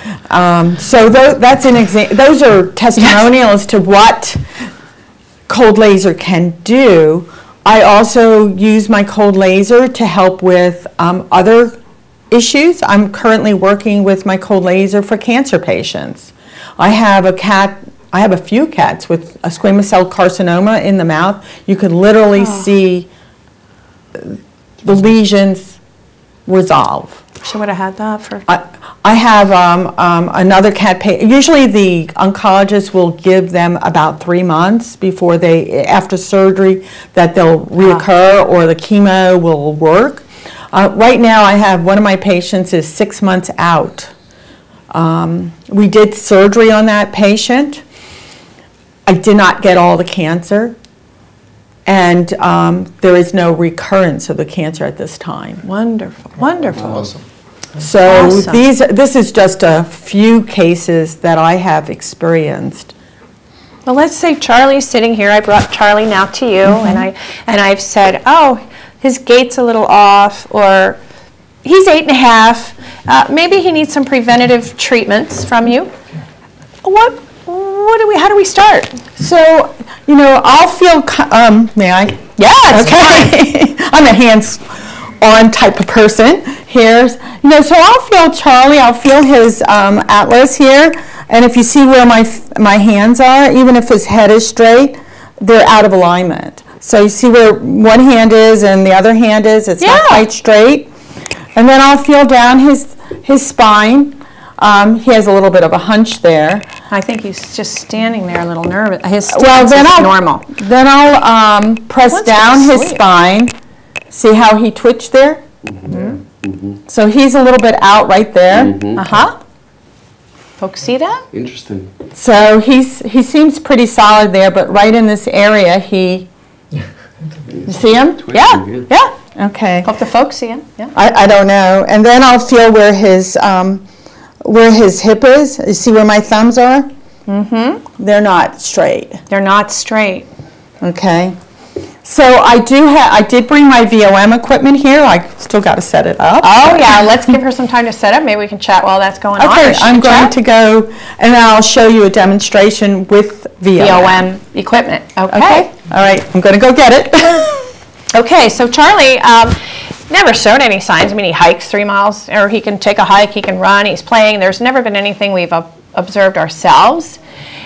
Speaker 9: So that's an example. Those are testimonials to what cold laser can do. I also use my cold laser to help with other issues. I'm currently working with my cold laser for cancer patients. I have a few cats with a squamous cell carcinoma in the mouth. You can literally see the lesions resolve.
Speaker 1: She would have had that for...
Speaker 9: I have another cat patient. Usually the oncologist will give them about 3 months before after surgery, that they'll reoccur or the chemo will work. Right now I have one of my patients is 6 months out. We did surgery on that patient. I did not get all the cancer, and there is no recurrence of the cancer at this time.
Speaker 1: Wonderful, wonderful.
Speaker 4: Awesome.
Speaker 9: So
Speaker 1: Awesome.
Speaker 9: this is just a few cases that I have experienced.
Speaker 1: Well, let's say Charlie's sitting here. I brought Charlie now to you, and I've said, oh, his gait's a little off, or he's 8.5. Maybe he needs some preventative treatments from you. How do we start?
Speaker 9: So, I'll feel, may I?
Speaker 1: Yes,
Speaker 9: okay. I'm a hands-on type of person here. So I'll feel Charlie, I'll feel his atlas here, and if you see where my hands are, even if his head is straight, they're out of alignment. So you see where one hand is and the other hand is, it's not quite straight. And then I'll feel down his spine. He has a little bit of a hunch there.
Speaker 1: I think he's just standing there a little nervous. His
Speaker 9: Well,
Speaker 1: stance
Speaker 9: then
Speaker 1: is normal.
Speaker 9: Then I'll press
Speaker 1: Let's
Speaker 9: down
Speaker 1: go to
Speaker 9: his
Speaker 1: sleep.
Speaker 9: spine. See how he twitched there? So he's a little bit out right there.
Speaker 1: Folks see that?
Speaker 2: Interesting.
Speaker 9: So he seems pretty solid there, but right in this area, you see him?
Speaker 2: Twitching,
Speaker 1: Yeah.
Speaker 9: Okay.
Speaker 1: Hope the folks see him. Yeah.
Speaker 9: I don't know. And then I'll feel where his hip is. You see where my thumbs are? They're not straight.
Speaker 1: They're not straight.
Speaker 9: Okay. So I did bring my VOM equipment here. I still got to set it up.
Speaker 1: Oh yeah, let's give her some time to set up. Maybe we can chat while that's going on.
Speaker 9: Okay,
Speaker 1: Or she
Speaker 9: I'm
Speaker 1: can
Speaker 9: going
Speaker 1: chat.
Speaker 9: to go and I'll show you a demonstration with VOM.
Speaker 1: VOM equipment.
Speaker 9: Okay. All right. I'm going to go get it.
Speaker 1: Okay, so Charlie never showed any signs. I mean, he hikes 3 miles, or he can take a hike, he can run, he's playing. There's never been anything we've observed ourselves.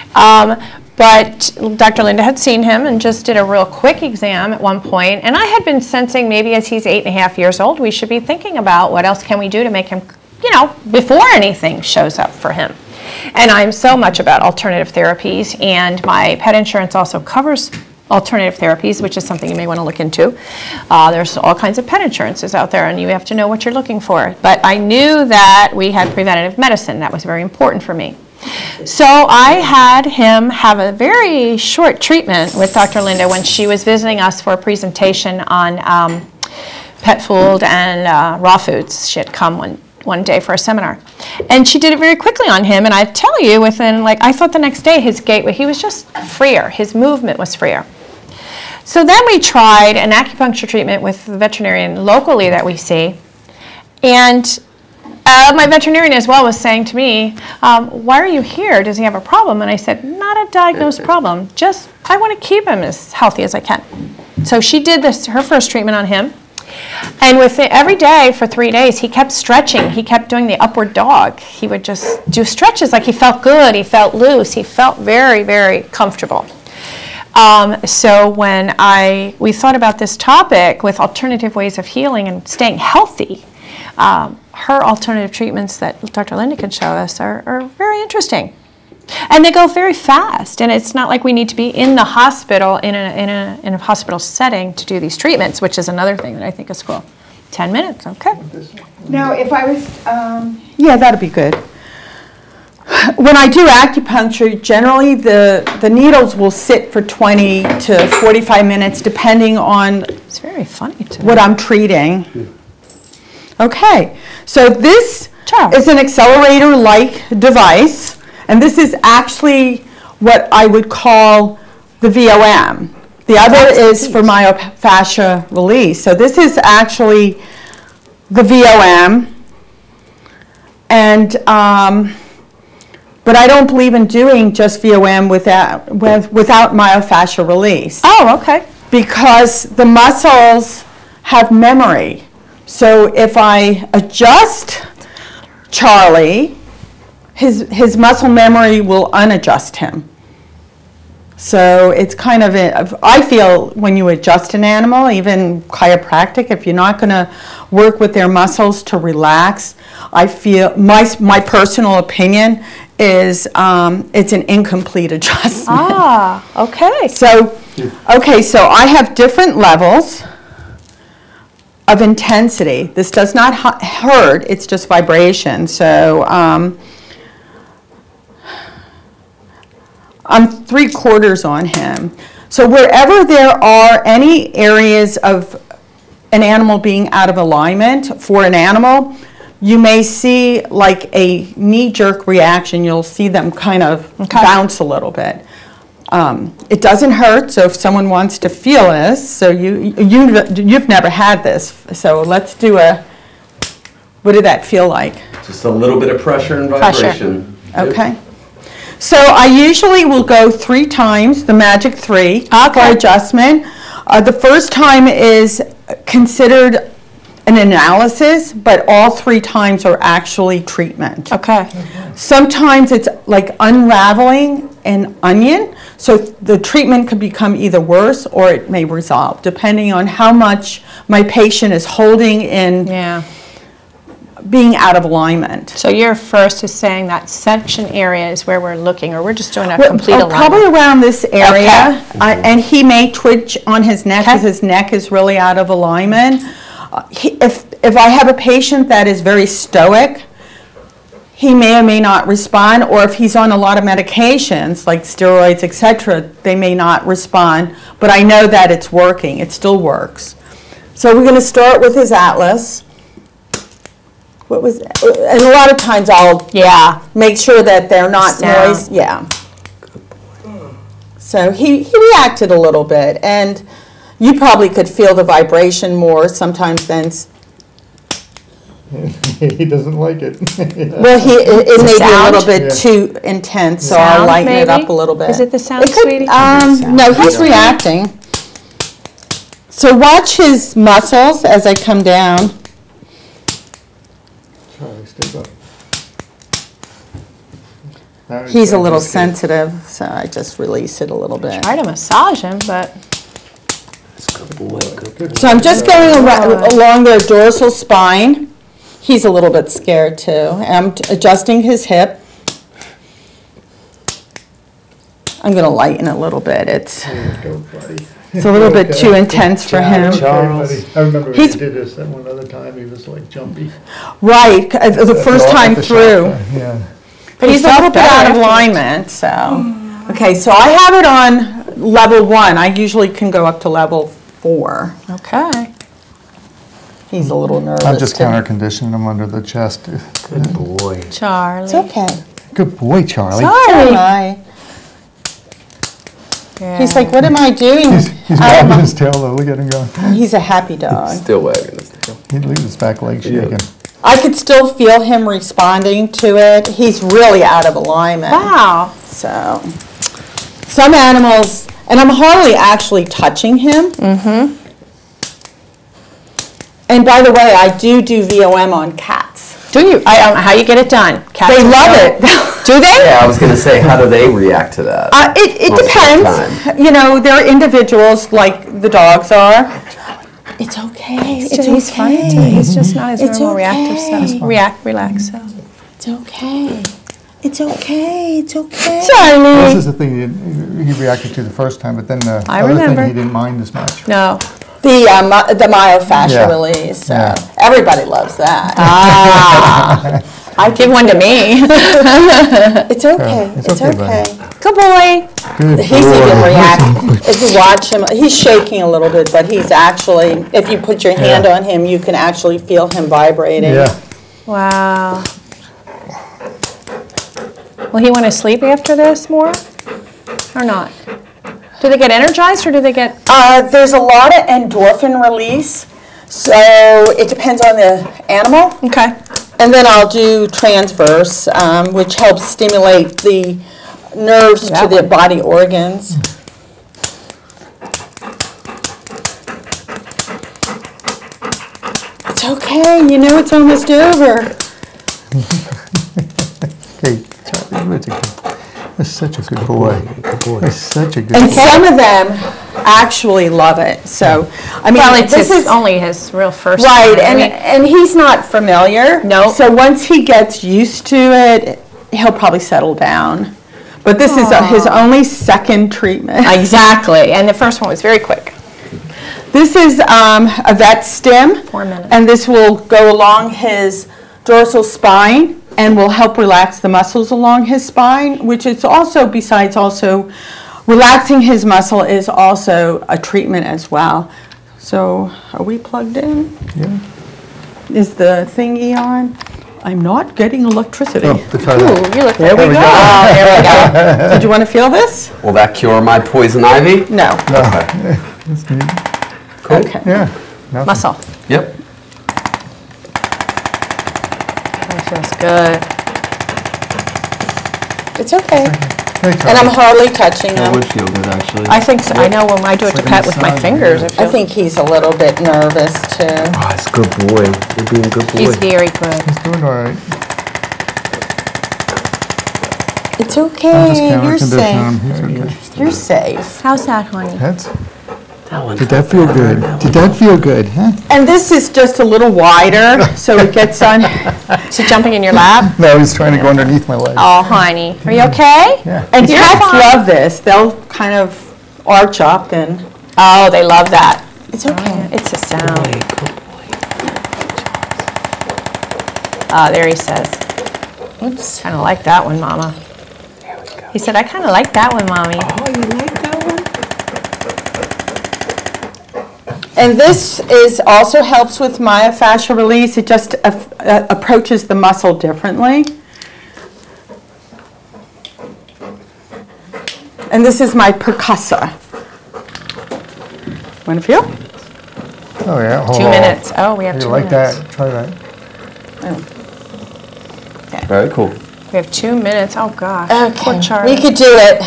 Speaker 1: But Dr. Linda had seen him and just did a real quick exam at one point, and I had been sensing maybe as he's 8.5 years old, we should be thinking about what else can we do to make him, before anything shows up for him. And I'm so much about alternative therapies, and my pet insurance also covers alternative therapies, which is something you may want to look into. There's all kinds of pet insurances out there, and you have to know what you're looking for. But I knew that we had preventative medicine. That was very important for me. So I had him have a very short treatment with Dr. Linda when she was visiting us for a presentation on pet food and raw foods. She had come one day for a seminar. And she did it very quickly on him, and I tell you, within, I thought the next day his gait, he was just freer. His movement was freer. So then we tried an acupuncture treatment with the veterinarian locally that we see, and my veterinarian as well was saying to me, why are you here? Does he have a problem? And I said, not a diagnosed problem, just I want to keep him as healthy as I can. So she did her first treatment on him, and every day for 3 days he kept stretching. He kept doing the upward dog. He would just do stretches like he felt good, he felt loose, he felt very, very comfortable. So when we thought about this topic with alternative ways of healing and staying healthy, her alternative treatments that Dr. Linda can show us are very interesting. And they go very fast, and it's not like we need to be in the hospital, in a hospital setting to do these treatments, which is another thing that I think is cool. 10 minutes, okay.
Speaker 9: Now, if I was, yeah, that'd be good. When I do acupuncture, generally the needles will sit for 20 to 45 minutes, depending on
Speaker 1: It's very funny to
Speaker 9: what I'm treating. Okay, so this is an accelerator-like device, and this is actually what I would call the VOM. The other is for myofascia release. So this is actually the VOM, and but I don't believe in doing just VOM without myofascial release.
Speaker 1: Oh, okay.
Speaker 9: Because the muscles have memory. So if I adjust Charlie, his muscle memory will unadjust him. So it's kind of, I feel when you adjust an animal, even chiropractic, if you're not going to work with their muscles to relax, I feel, my personal opinion is it's an incomplete adjustment.
Speaker 1: Ah, okay.
Speaker 9: So I have different levels of intensity. This does not hurt, it's just vibration. So I'm 3/4 on him. So wherever there are any areas of an animal being out of alignment for an animal, you may see like a knee-jerk reaction. You'll see them kind of bounce a little bit. It doesn't hurt, so if someone wants to feel this, so you've never had this, so let's do a, what did that feel like?
Speaker 2: Just a little bit of pressure and vibration.
Speaker 9: Okay. So I usually will go 3 times, the magic 3, for adjustment. The first time is considered an analysis, but all 3 times are actually treatment.
Speaker 1: Okay.
Speaker 9: Sometimes it's like unraveling an onion, so the treatment could become either worse or it may resolve, depending on how much my patient is holding in being out of alignment.
Speaker 1: So your first is saying that section area is where we're looking, or we're just doing a complete alignment?
Speaker 9: Probably around this area, and he may twitch on his neck because his neck is really out of alignment. If I have a patient that is very stoic, he may or may not respond, or if he's on a lot of medications like steroids, etc., they may not respond, but I know that it's working, it still works. So we're going to start with his atlas. What was, and a lot of times I'll make sure that they're not noise. So he reacted a little bit, and you probably could feel the vibration more sometimes than.
Speaker 8: He doesn't like it.
Speaker 9: Well, it may be a little bit too intense, so I'll lighten it up a little bit.
Speaker 1: Is it the sound, sweetie?
Speaker 9: No, he's reacting. So watch his muscles as I come down.
Speaker 8: Charlie, step up.
Speaker 9: He's a little sensitive, so I just release it a little bit.
Speaker 1: Try to massage him, but.
Speaker 2: Good boy, good boy.
Speaker 9: So I'm just going along the dorsal spine. He's a little bit scared too. And I'm adjusting his hip. I'm going to lighten a little bit. It's a little bit too intense for him.
Speaker 8: Charles. I remember he did this that one other time. He was like jumpy.
Speaker 9: Right, the first time through. But he's a little bit out of alignment. So, okay, so I have it on level 1. I usually can go up to level 4.
Speaker 1: Okay.
Speaker 9: He's a little nervous.
Speaker 8: I'm just counter-conditioning him under the chest.
Speaker 2: Good boy.
Speaker 1: Charlie.
Speaker 9: It's okay.
Speaker 8: Good boy, Charlie.
Speaker 9: Charlie. Yeah. He's like, what am I doing?
Speaker 8: He's wagging his tail though. Look at him going.
Speaker 9: He's a happy dog.
Speaker 2: Still wagging his tail.
Speaker 8: He'd leave his back leg shaking.
Speaker 9: I could still feel him responding to it. He's really out of alignment.
Speaker 1: Wow.
Speaker 9: So, some animals, and I'm hardly actually touching him. Mm-hmm. And by the way, I do VOM on cats.
Speaker 1: Do you? I don't know how you get it done. Cats
Speaker 9: they love it.
Speaker 1: Do they?
Speaker 2: Yeah, I was going to say, how do they react to that?
Speaker 9: It depends. You know, there are individuals like the dogs are. It's okay.
Speaker 1: He's fine too. He's just not his normal reactive self. Relax self.
Speaker 9: It's okay. It's okay. It's okay.
Speaker 1: Charlie.
Speaker 8: This is the thing he reacted to the first time, but then the other thing he didn't mind as much.
Speaker 1: No.
Speaker 9: The myofascial release. Everybody loves that.
Speaker 1: I'd give one to me.
Speaker 9: It's okay. It's okay.
Speaker 1: Good boy.
Speaker 9: He's even reacting. If you watch him, he's shaking a little bit, but he's actually, if you put your hand on him, you can actually feel him vibrating.
Speaker 8: Yeah.
Speaker 1: Wow. Will he want to sleep after this more or not? Do they get energized or do they get?
Speaker 9: There's a lot of endorphin release, so it depends on the animal.
Speaker 1: Okay.
Speaker 9: And then I'll do transverse, which helps stimulate the nerves to the body organs. It's okay, you know it's almost over.
Speaker 8: Okay, Charlie, that's such a good boy. Good boy. That's such a good boy.
Speaker 9: And some of them actually love it. So, I mean,
Speaker 1: well, this is only his real first
Speaker 9: right,
Speaker 1: time.
Speaker 9: and he's not familiar.
Speaker 1: No.
Speaker 9: So once he gets used to it, he'll probably settle down. But this is his only second treatment.
Speaker 1: Exactly, and the first one was very quick.
Speaker 9: This is a vet stim.
Speaker 1: 4 minutes.
Speaker 9: And this will go along his dorsal spine and will help relax the muscles along his spine, which is also, besides also relaxing his muscle, is also a treatment as well. So, are we plugged in?
Speaker 8: Yeah.
Speaker 9: Is the thingy on? I'm not getting electricity.
Speaker 8: Oh, to try that.
Speaker 1: Ooh, you look
Speaker 9: There we go.
Speaker 1: Oh, there we go.
Speaker 9: Did you want to feel this?
Speaker 2: Will that cure my poison ivy?
Speaker 9: No.
Speaker 2: Cool.
Speaker 9: Okay.
Speaker 8: Yeah. nothing.
Speaker 1: Muscle.
Speaker 2: Yep.
Speaker 1: That feels good.
Speaker 9: It's okay.
Speaker 8: Thanks,
Speaker 9: And I'm
Speaker 8: Robert.
Speaker 9: hardly touching
Speaker 2: That
Speaker 9: him.
Speaker 2: would feel good, actually.
Speaker 1: I think so. I know when I do it to pet with my fingers, it
Speaker 9: I
Speaker 1: feels.
Speaker 9: think he's a little bit nervous too.
Speaker 2: Oh, it's a good boy. You're being a good boy.
Speaker 1: He's very good.
Speaker 8: He's doing all right.
Speaker 9: It's
Speaker 8: I'll just
Speaker 9: okay.
Speaker 8: counter
Speaker 9: You're
Speaker 8: condition him.
Speaker 9: safe.
Speaker 8: He's okay.
Speaker 9: You're safe.
Speaker 1: How's that, honey?
Speaker 8: That's,
Speaker 2: That one
Speaker 8: did that feel good? Did that feel good, huh?
Speaker 9: And this is just a little wider, so it gets on.
Speaker 1: Is he jumping in your lap?
Speaker 8: No, he's trying to go underneath my leg.
Speaker 1: Oh, honey. Are you okay?
Speaker 8: Yeah.
Speaker 9: And
Speaker 1: You're
Speaker 9: cats
Speaker 1: fine.
Speaker 9: love this. They'll kind of arch up and.
Speaker 1: Oh, they love that.
Speaker 9: It's okay.
Speaker 1: It's a sound.
Speaker 2: Good boy.
Speaker 1: Ah, there he says.
Speaker 9: Oops.
Speaker 1: Kind of like that one, Mama.
Speaker 2: There we go.
Speaker 1: He said, I kind of like that one, Mommy.
Speaker 9: Oh, you like that one? And this is also helps with myofascial release. It just approaches the muscle differently. And this is my percussor. Want to feel?
Speaker 8: Oh, yeah.
Speaker 1: 2 minutes. Oh, we have
Speaker 8: You
Speaker 1: 2
Speaker 8: like
Speaker 1: minutes.
Speaker 8: that? Try that.
Speaker 2: Very cool.
Speaker 1: We have 2 minutes. Oh, gosh. Poor
Speaker 9: Okay,
Speaker 1: Charlie.
Speaker 9: we could do it.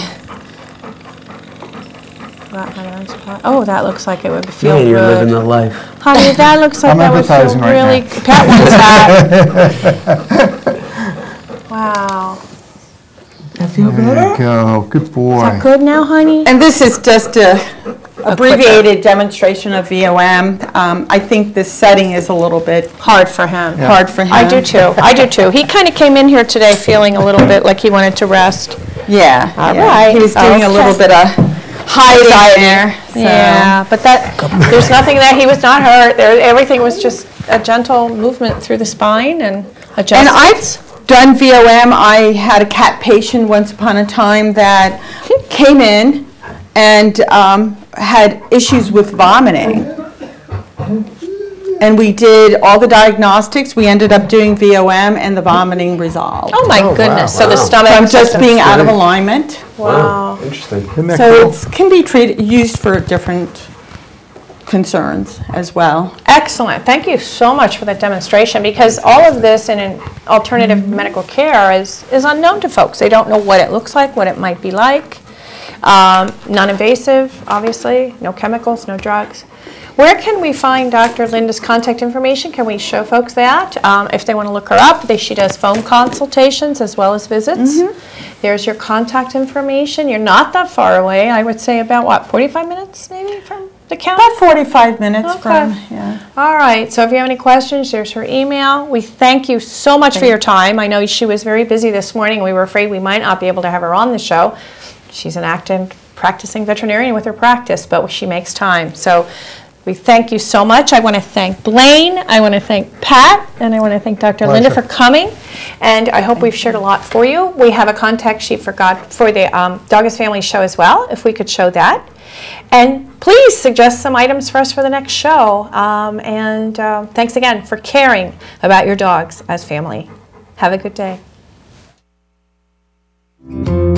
Speaker 1: Oh, that looks like it would feel
Speaker 2: Yeah, you're living
Speaker 1: good.
Speaker 2: the life.
Speaker 1: Honey, that looks like
Speaker 8: I'm
Speaker 1: that would feel
Speaker 8: empathizing right
Speaker 1: really.
Speaker 8: now.
Speaker 1: Pat wants that. Wow.
Speaker 9: Feel
Speaker 8: There you go. Good boy.
Speaker 1: Good now, honey?
Speaker 9: And this is just a abbreviated demonstration of VOM. I think this setting is a little bit
Speaker 1: Hard for him.
Speaker 9: hard for him.
Speaker 1: I do too. I do too. He kind of came in here today feeling a little bit like he wanted to rest.
Speaker 9: Yeah.
Speaker 1: All
Speaker 9: yeah.
Speaker 1: right.
Speaker 9: He was doing a little bit of hiding there. So.
Speaker 1: Yeah, but there's nothing there. He was not hurt. Everything was just a gentle movement through the spine and adjustments.
Speaker 9: And I've done VOM. I had a cat patient once upon a time that came in and had issues with vomiting. And we did all the diagnostics. We ended up doing VOM and the vomiting resolved.
Speaker 1: Oh my
Speaker 8: Oh,
Speaker 1: goodness.
Speaker 8: wow.
Speaker 1: So the
Speaker 2: Wow.
Speaker 1: stomach
Speaker 9: From just
Speaker 1: system-
Speaker 9: being out of alignment.
Speaker 1: Wow.
Speaker 2: Interesting.
Speaker 8: Isn't that
Speaker 9: So
Speaker 8: cool?
Speaker 9: it can be used for different concerns as well.
Speaker 1: Excellent. Thank you so much for that demonstration, because all of this in an alternative medical care is unknown to folks. They don't know what it looks like, what it might be like. Non-invasive, obviously, no chemicals, no drugs. Where can we find Dr. Linda's contact information? Can we show folks that? If they want to look her up, she does phone consultations as well as visits. There's your contact information. You're not that far away. I would say about, what, 45 minutes maybe from the county?
Speaker 9: About 45 minutes
Speaker 1: Okay.
Speaker 9: from, yeah.
Speaker 1: All right, so if you have any questions, there's her email. We thank you so much for your time. I know she was very busy this morning. We were afraid we might not be able to have her on the show. She's an active practicing veterinarian with her practice, but she makes time. So we thank you so much. I want to thank Blaine, I want to thank Pat, and I want to thank Dr. Linda for coming. And I hope we've shared a lot for you. We have a contact sheet for the Doggist Family show as well, if we could show that. And please suggest some items for us for the next show. Thanks again for caring about your dogs as family. Have a good day.